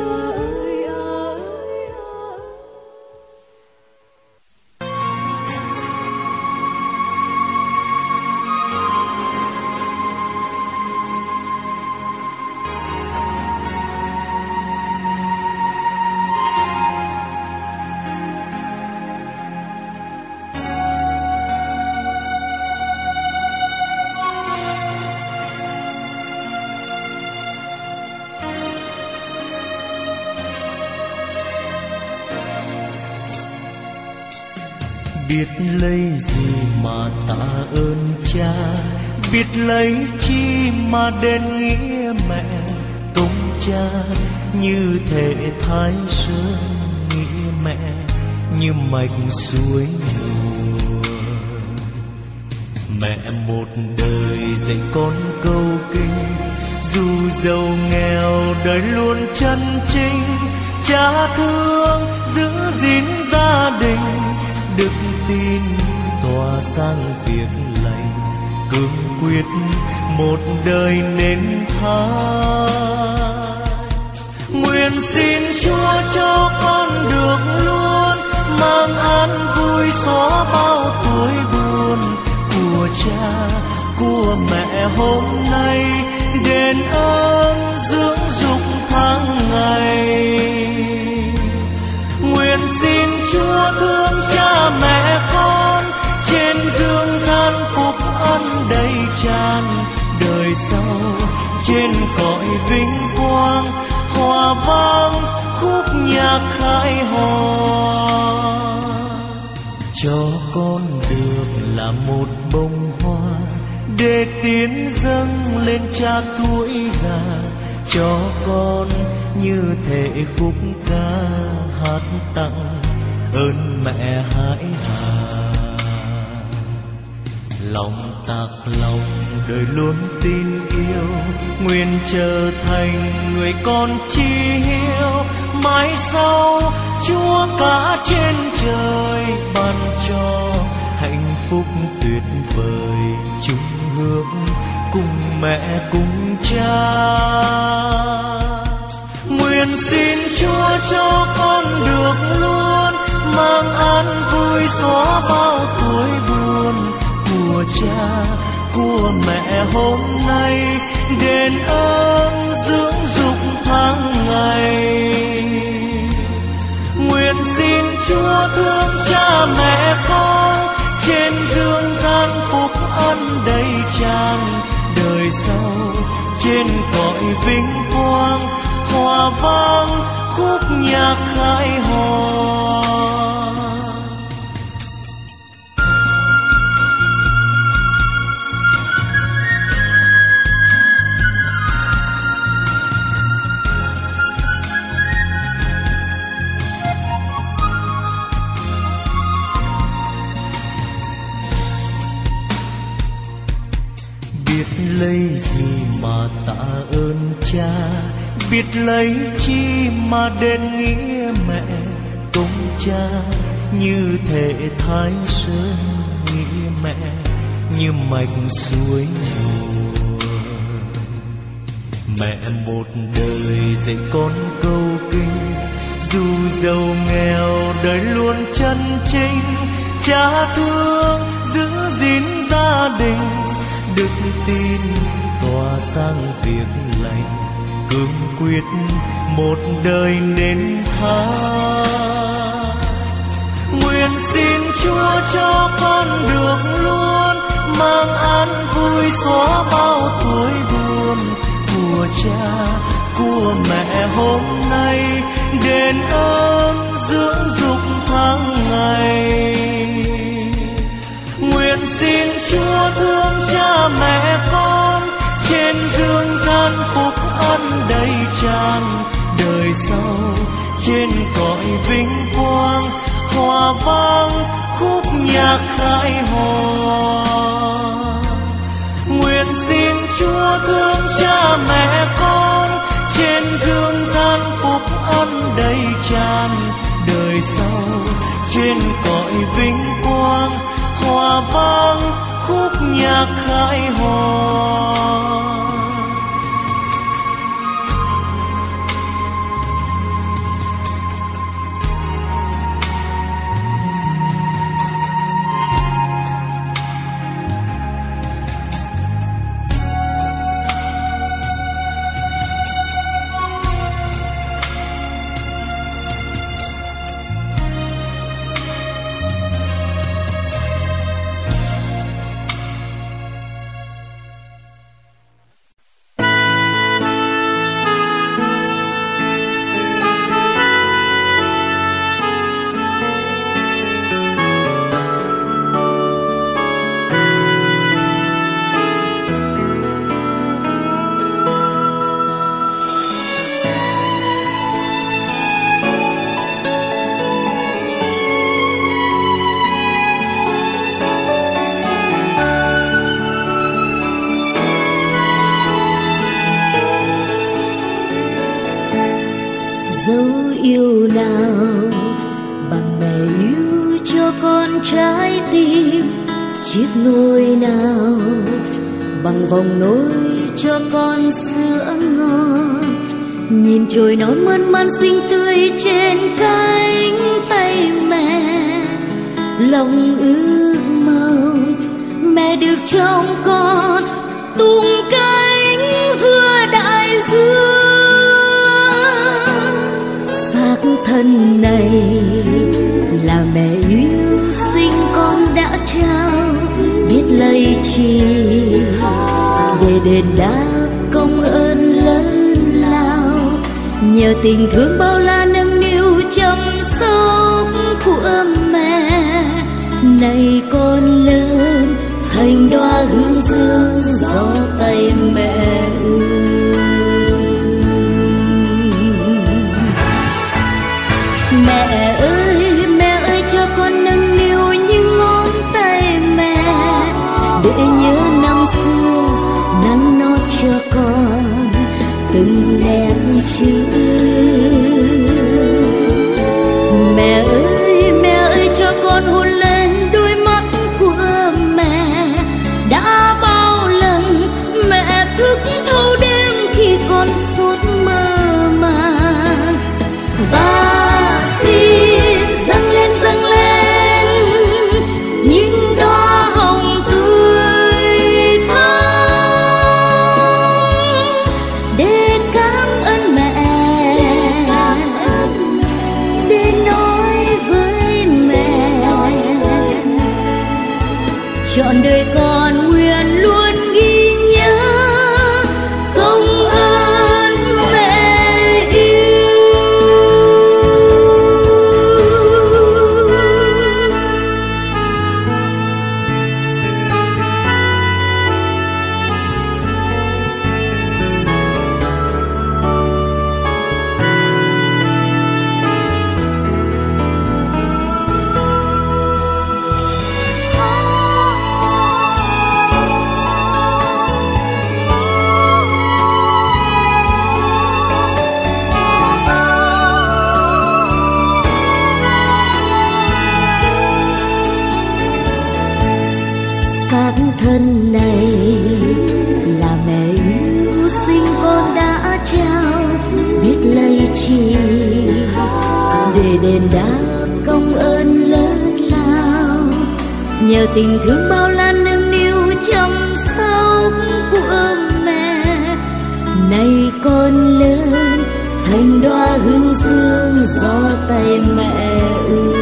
Biết lấy gì mà tạ ơn cha, biết lấy chi mà đền nghĩa mẹ. Công cha như thể thái sơn, nghĩa mẹ như mạch suối nguồn. Mẹ một đời dạy con câu kinh, dù giàu nghèo đời luôn chân chính. Cha thương giữ gìn gia đình, đức tin tỏa sang việc lành. Cương quyết một đời nên tha. Nguyện xin Chúa cho con được luôn mang an vui xóa bao tuổi buồn. Của cha của mẹ hôm nay đền ơn dưỡng dục tháng ngày. Nguyện xin Chúa thương cha mẹ con trên dương gian phúc ân đầy tràn. Đời sau trên cõi vinh quang hòa vang khúc nhạc khai hoa. Cho con được là một bông hoa để tiến dâng lên cha tuổi già. Cho con như thể khúc ca hát tặng ơn mẹ hải hà. Lòng tạc lòng đời luôn tin yêu, nguyện trở thành người con chi hiếu. Mãi sau Chúa cả trên trời ban cho hạnh phúc tuyệt vời. Chung hướng cùng mẹ cùng cha. Nguyện xin Chúa cho con được luôn mang an vui xóa bao tuổi buồn. Của cha của mẹ hôm nay đền ơn dưỡng dục tháng ngày. Nguyện xin Chúa thương cha mẹ con trên dương gian phúc ân đầy tràn. Đời sau trên cõi vinh quang hòa vang khúc nhạc khai hoa. Lấy gì mà tạ ơn cha, biết lấy chi mà đền nghĩa mẹ. Công cha như thể thái sơn, nghĩa mẹ như mạch suối nguồn. Mẹ một đời dạy con câu kinh, dù giàu nghèo đời luôn chân chính. Cha thương giữ gìn gia đình, đức tin tỏa sang việc lành. Cương quyết một đời nên tha. Nguyện xin Chúa cho con được luôn mang an vui xóa bao tuổi buồn. Của cha của mẹ hôm nay đền ơn dưỡng dục tháng ngày. Nguyện xin Chúa thương cha mẹ con trên dương gian phúc ân đầy tràn. Đời sau trên cõi vinh quang, hòa vang khúc nhạc khai hòa. Nguyện xin Chúa thương cha mẹ con, trên dương gian phúc ân đầy tràn. Đời sau trên cõi vinh quang, hòa vang khúc nhạc khai hòa. Dấu yêu nào bằng mẹ yêu cho con trái tim, chiếc nôi nào bằng vòng nôi cho con sữa ngon. Nhìn trồi non mơn man xinh tươi trên cánh tay mẹ, lòng ước mong mẹ được trong con tung cánh giữa đại dương. Xác thân này là mẹ yêu sinh con đã trao, biết lạy chỉ để đền đáp công ơn lớn lao. Nhờ tình thương bao la nâng niu chăm sóc của mẹ, nay con lớn thành đóa hướng dương gió tay mẹ ươm. Mẹ ơi, mẹ ơi cho con nâng niu những ngón tay mẹ, để nhớ năm xưa nắn nót cho con từng nét chữ. Mẹ ơi, mẹ ơi cho con hôn lên đôi mắt của mẹ. Đã bao lần mẹ thức thâu đêm khi con suốt mơ màng, và xin dâng lên dâng lên những đóa hồng tươi thắm để cảm ơn mẹ, để nói với mẹ trọn đời con nguyện luôn ghi nhớ công ơn mẹ yêu. Xác thân này là mẹ yêu sinh con đã trao, biết lạy chỉ để đền đáp công ơn lớn lao. Nhờ tình thương bao la nâng niu chăm sóc của mẹ, nay con lớn thành đóa hướng dương gió tay mẹ ươm.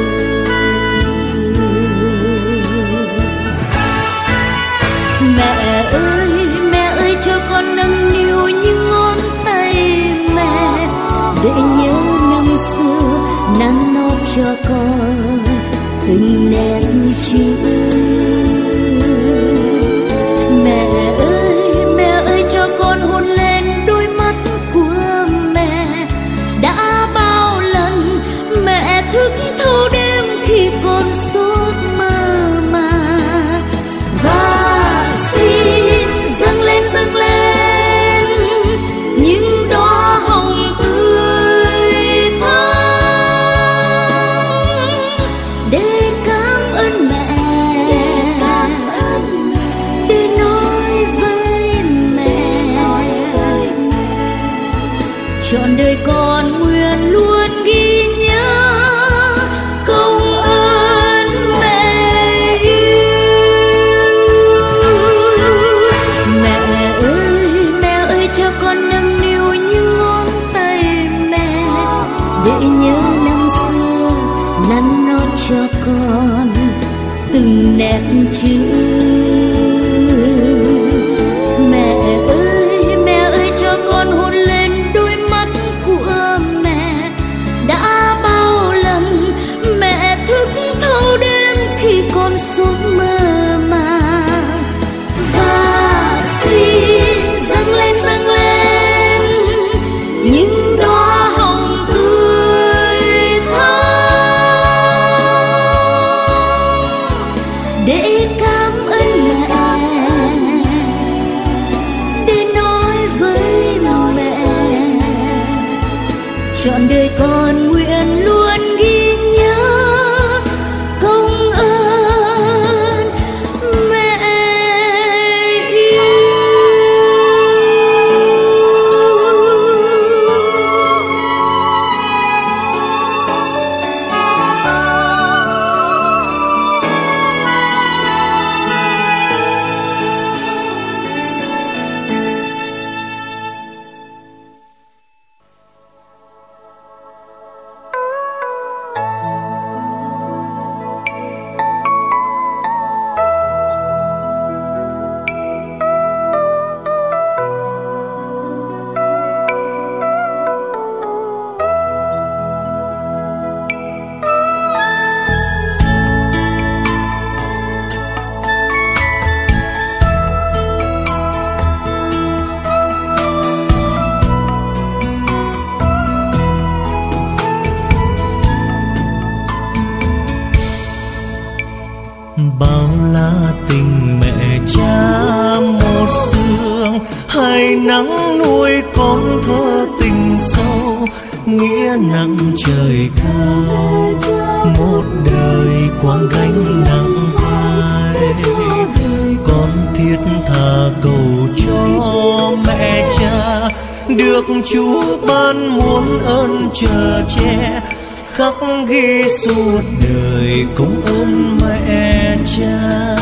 Mẹ ơi, mẹ ơi cho con nâng niu những ngón tay mẹ, để nhớ năm xưa nắn nót cho con từng nét chữ. Mẹ ơi, mẹ ơi cho con hôn lên đôi mắt của mẹ. Đã bao lần trọn đời con nguyện luôn ghi nhớ công ơn mẹ yêu. Mẹ ơi, mẹ ơi cho con nâng niu những ngón tay mẹ để nhớ năm xưa nắn nót cho con từng nét chữ. Mẹ ơi, mẹ ơi cho con hôn lên đôi mắt của mẹ. Đã bao lần mẹ thức thâu đêm khi con xuống mơ màng. Và xin dâng lên dâng lên những đóa hồng tươi thắm để cảm ơn mẹ, để nói với mẹ trọn đời con nguyện luôn ghi nhớ công ơn mẹ yêu. Bao la tình mẹ cha một sương, hai nắng nuôi con thơ tình sâu, nghĩa nặng trời cao một đời quăng gánh nặng vai. Con thiết tha cầu cho mẹ cha được Chúa ban muôn ơn chờ che, khắc ghi suốt đời công ơn mẹ cha.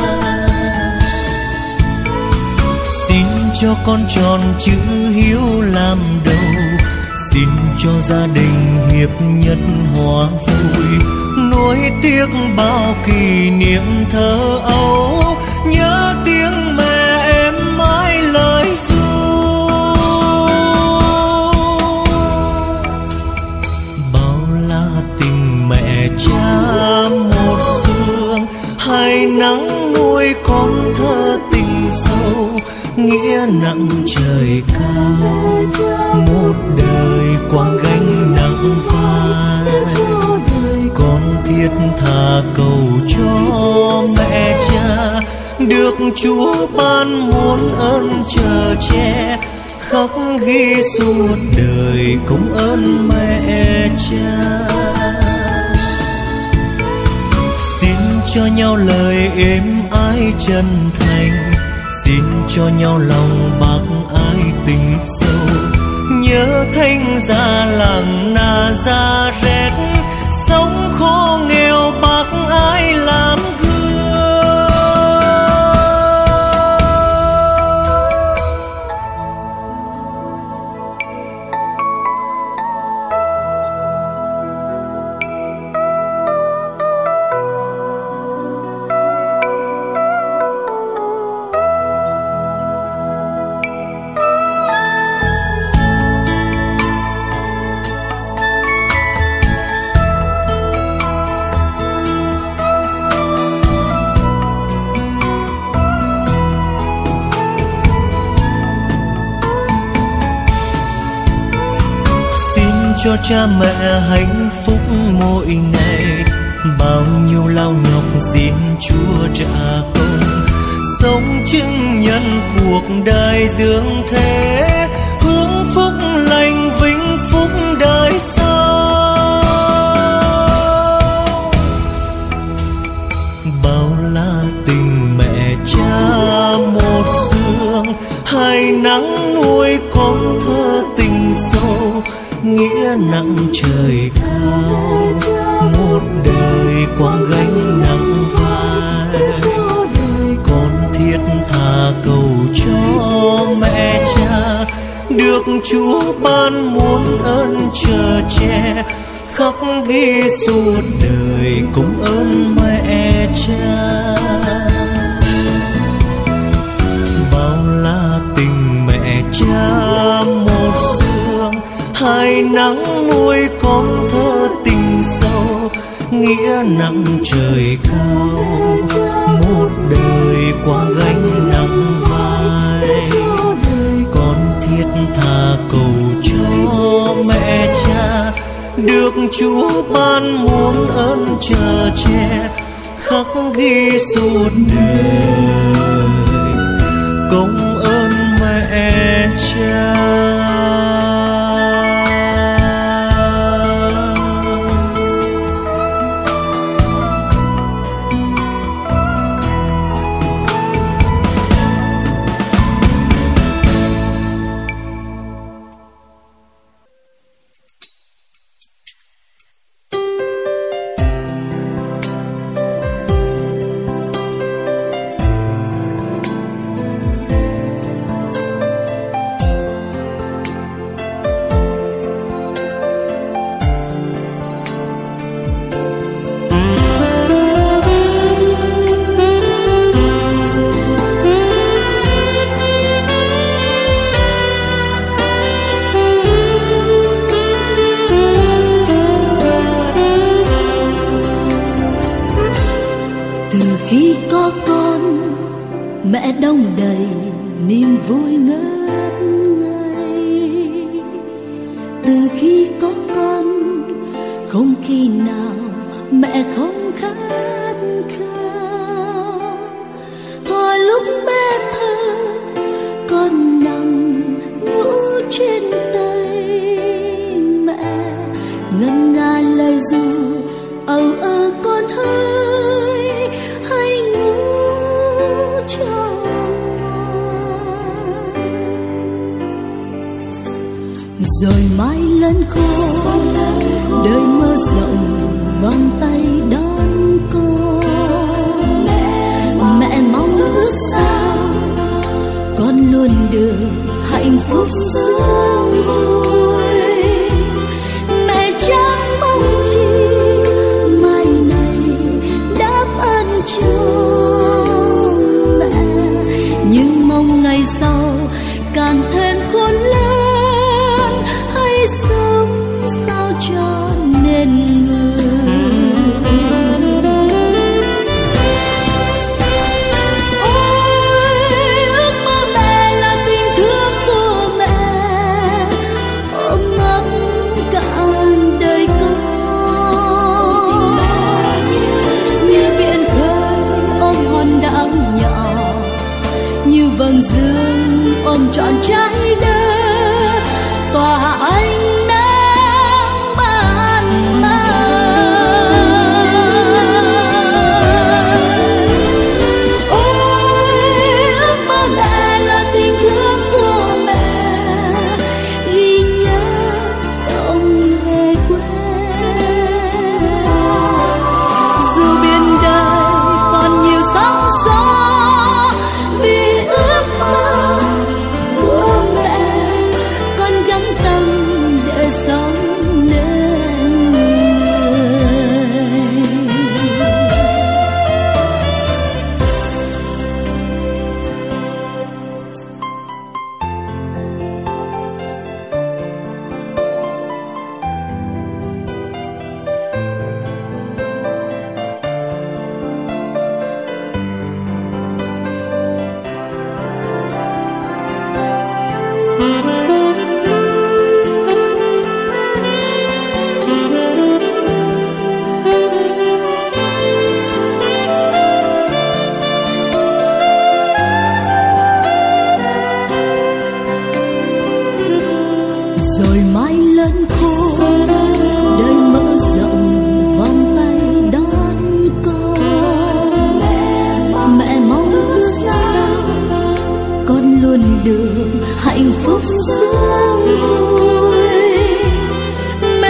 Xin cho con tròn chữ hiếu làm đầu, xin cho gia đình hiệp nhất hòa vui, nuối tiếc bao kỷ niệm thơ ấu, nhớ tiếng mẹ em mãi lời ru. Mẹ cha một sương, hai nắng nuôi con thơ tình sâu, nghĩa nặng trời cao một đời quăng gánh nặng vai. Con thiết tha cầu cho mẹ cha được Chúa ban muôn ơn chờ che, khắc ghi suốt đời công ơn mẹ cha. Cho nhau lời êm ái chân thành, xin cho nhau lòng bác ái tình sâu, nhớ thanh gia làng Nazareth, sống khổ nghèo bác ái làm gương. Cho cha mẹ hạnh phúc mỗi ngày, bao nhiêu lao nhọc xin Chúa trả công, sống chứng nhân cuộc đời dương thế, hướng phúc lành vinh phúc đời sau. Bao la tình mẹ cha một sương, hai nắng nuôi con thơ tình sâu, nặng trời cao, một đời quăng gánh nặng vai. Con thiết tha cầu cho mẹ cha, được Chúa ban muôn ơn chờ che, khắc ghi suốt đời cùng ơn mẹ cha. Bao la tình mẹ cha một sương, hai nắng nuôi con thơ tình sâu, nghĩa nặng trời cao, một đời qua gánh nặng vai. Con thiết tha cầu cho mẹ cha, được Chúa ban muôn ơn chờ che, khắc ghi suốt đời công ơn mẹ cha. Rồi mãi lớn khôn, đời mơ rộng vòng tay đón con. Mẹ mong ước sao con luôn được hạnh phúc sướng vui. Mẹ chẳng mong chi mai này đáp ơn cho mẹ, nhưng mong ngày sau càng thêm khôn lớn. Vầng dương ôm trọn trái đất, tỏa ánh nắng ban mai. Ôi ước mơ mẹ là tình thương của mẹ, ghi nhớ không về quê. Dù biển đời còn nhiều sóng gió, rồi mãi lớn khôn, đời mơ rộng vòng tay đón con. Mẹ mong ước sao con luôn được hạnh phúc sướng vui.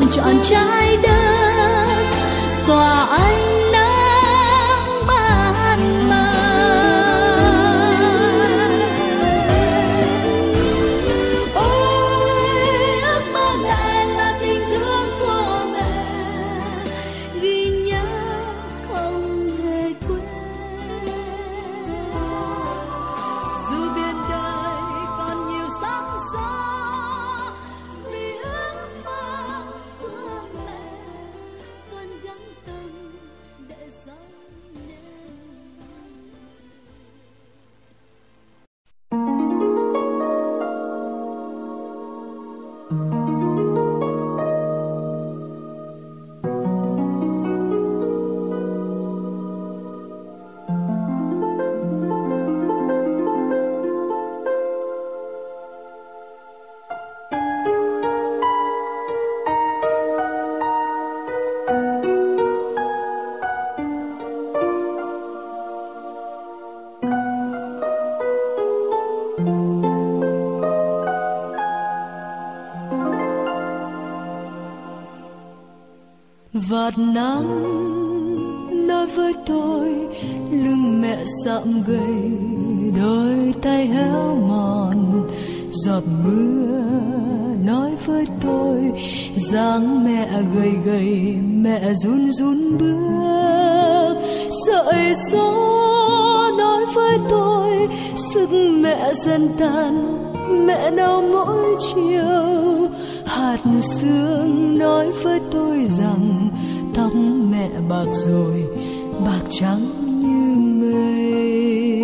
ngập trọn trái đất, tỏa ánh nắng ban mai. Ôi ước mơ mẹ là tình thương của mẹ, ghi nhớ không hề quên. Dù biển đời còn nhiều sóng gió, vì ước mơ của mẹ vẫn gắng từng để dâng lên. Vạt nắng nói với tôi, lưng mẹ sạm gầy, đôi tay héo mòn. Giọt mưa nói với tôi, dáng mẹ gầy gầy, mẹ run run bước. Sợi gió nói với tôi, sức mẹ dần tàn, mẹ đau mỗi chiều. Hạt sương nói với tôi rằng tóc mẹ bạc rồi, bạc trắng như mây.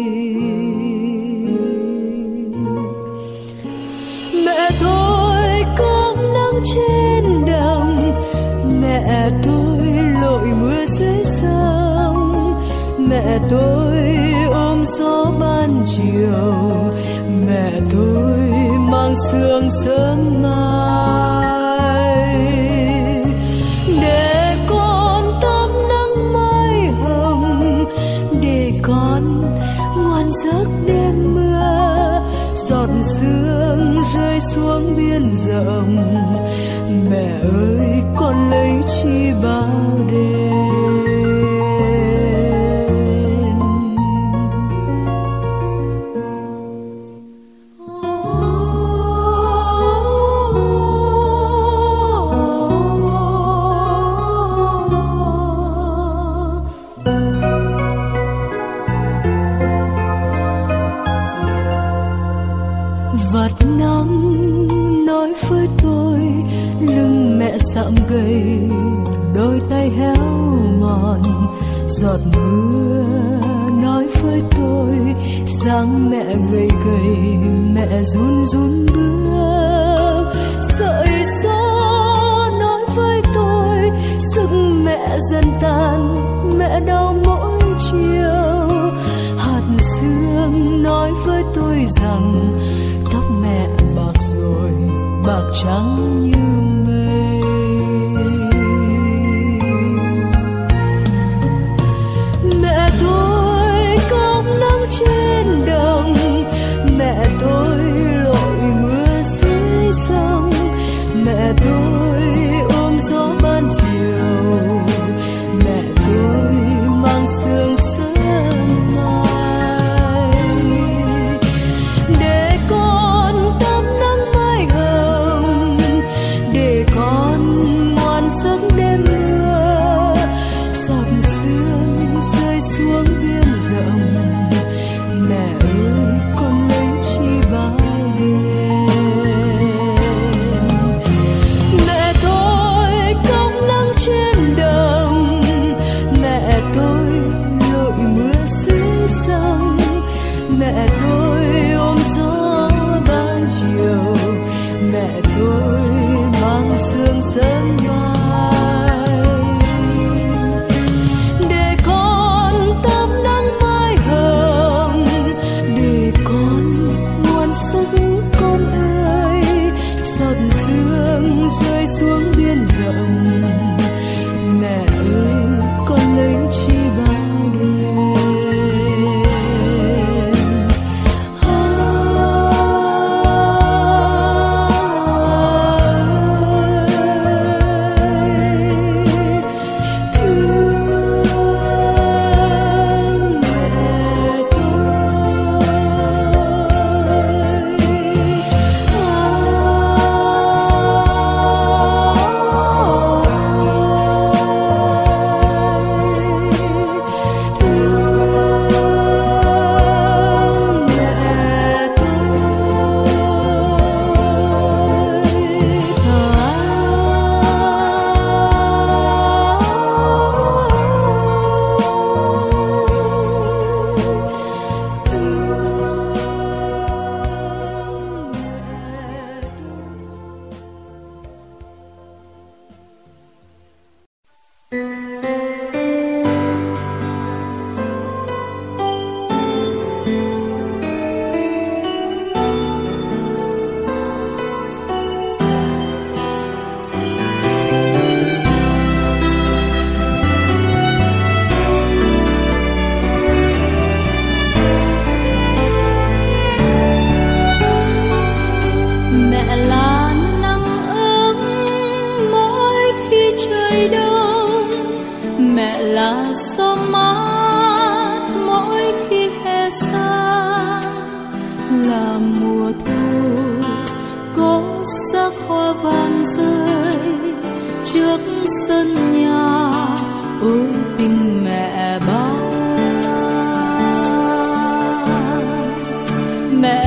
Mẹ tôi cõng nắng trên đồng, mẹ tôi lội mưa dưới sông, mẹ tôi ôm gió ban chiều, mẹ tôi mang sương sớm mai. Để con tắm nắng mai hồng, để con ngoan giấc đêm mưa. Giọt sương rơi xuống biển rộng, mẹ ơi con lấy chi bao đêm. Vạt nắng nói với tôi, lưng mẹ sạm gầy, đôi tay héo mòn. Giọt mưa nói với tôi, dáng mẹ gầy gầy, mẹ run run bước. Sợi gió nói với tôi, sức mẹ dần tàn, mẹ đau mỗi chiều. Hạt sương nói với tôi rằng tóc mẹ bạc rồi, bạc trắng như mây. Mẹ tôi cõng nắng trên đồng, mẹ tôi lội mưa dưới sông, mẹ tôi ôm gió ban chiều, mẹ tôi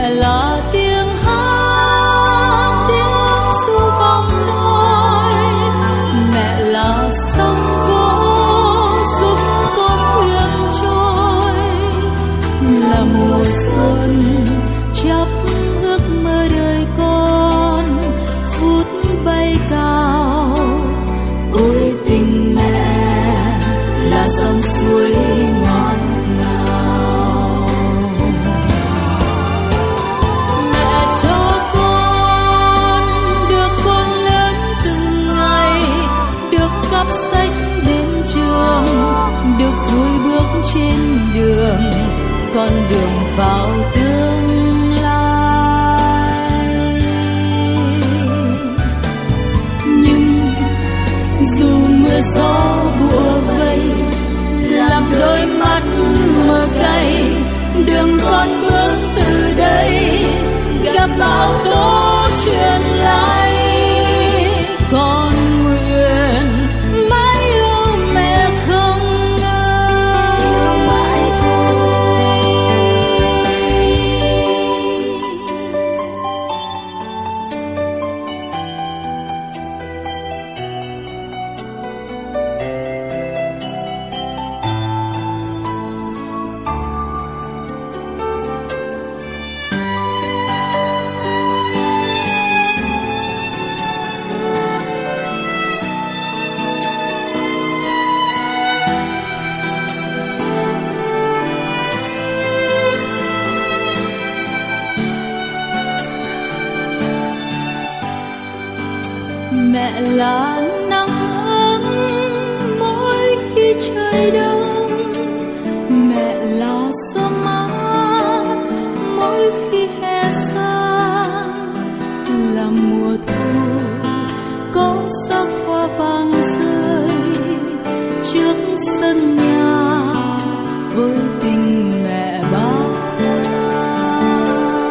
Mẹ là tiếng hát tiếng ru vòng nôi, mẹ là sóng vỗ giúp con thuyền trôi, là mùa xuân chắp ước mơ đời con phút bay cao. Ôi tình mẹ là dòng suối ngọt ngào, mẹ cho con được con lớn từng ngày, được cắp sách đến trường, được vui bước trên đường, con đường vào tương lai. Nhưng dù mưa gió bủa vây làm đôi mắt mờ cay, đường con bước từ đây gặp bão tố truyền lại. Con nguyện mãi yêu mẹ không ngơi, mãi mẹ là nắng ấm mỗi khi trời đông, mẹ là gió mát mỗi khi hè sang, là mùa thu có sắc hoa vàng rơi trước sân nhà. Ôi tình mẹ bao la,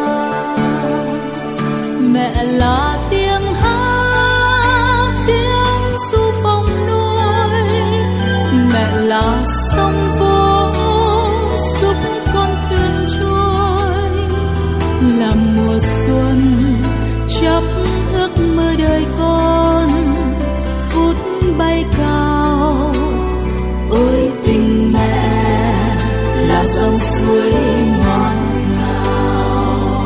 mẹ là tiếng hát tiếng ru vòng nôi, mẹ là sóng vỗ giúp con thuyền trôi, là mùa xuân chắp ước mơ đời con phút bay cao. Ôi tình mẹ là dòng suối ngọt ngào,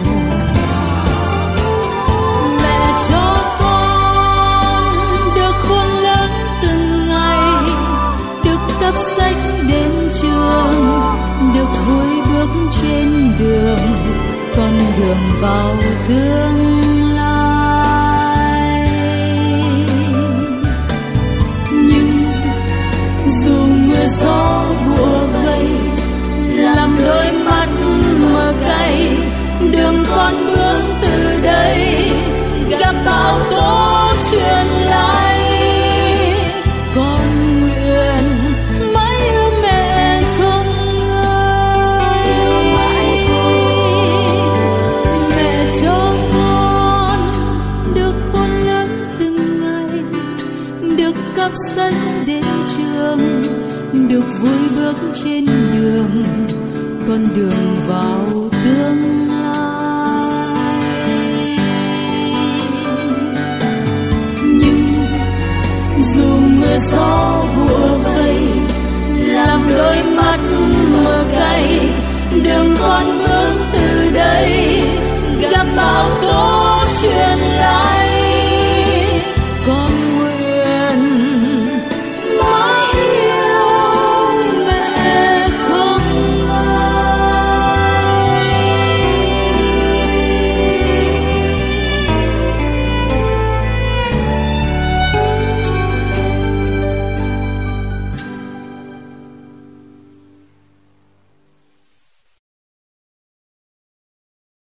mẹ cho con được khôn lớn từng ngày, được cắp sách đến trường, được vui bước trên đường, con đường vào tương lai. Nhưng dù mưa gió bủa vây làm đôi mắt mờ cay, đường con bước từ đây gặp bão tố truyền lại. Con nguyện mãi yêu mẹ không ngơi, mẹ cho con được khôn lớn từng ngày, được cắp sách đến trường, được vui bước trên đường, con đường vào tương lai. Nhưng dù mưa gió bủa vây làm đôi mắt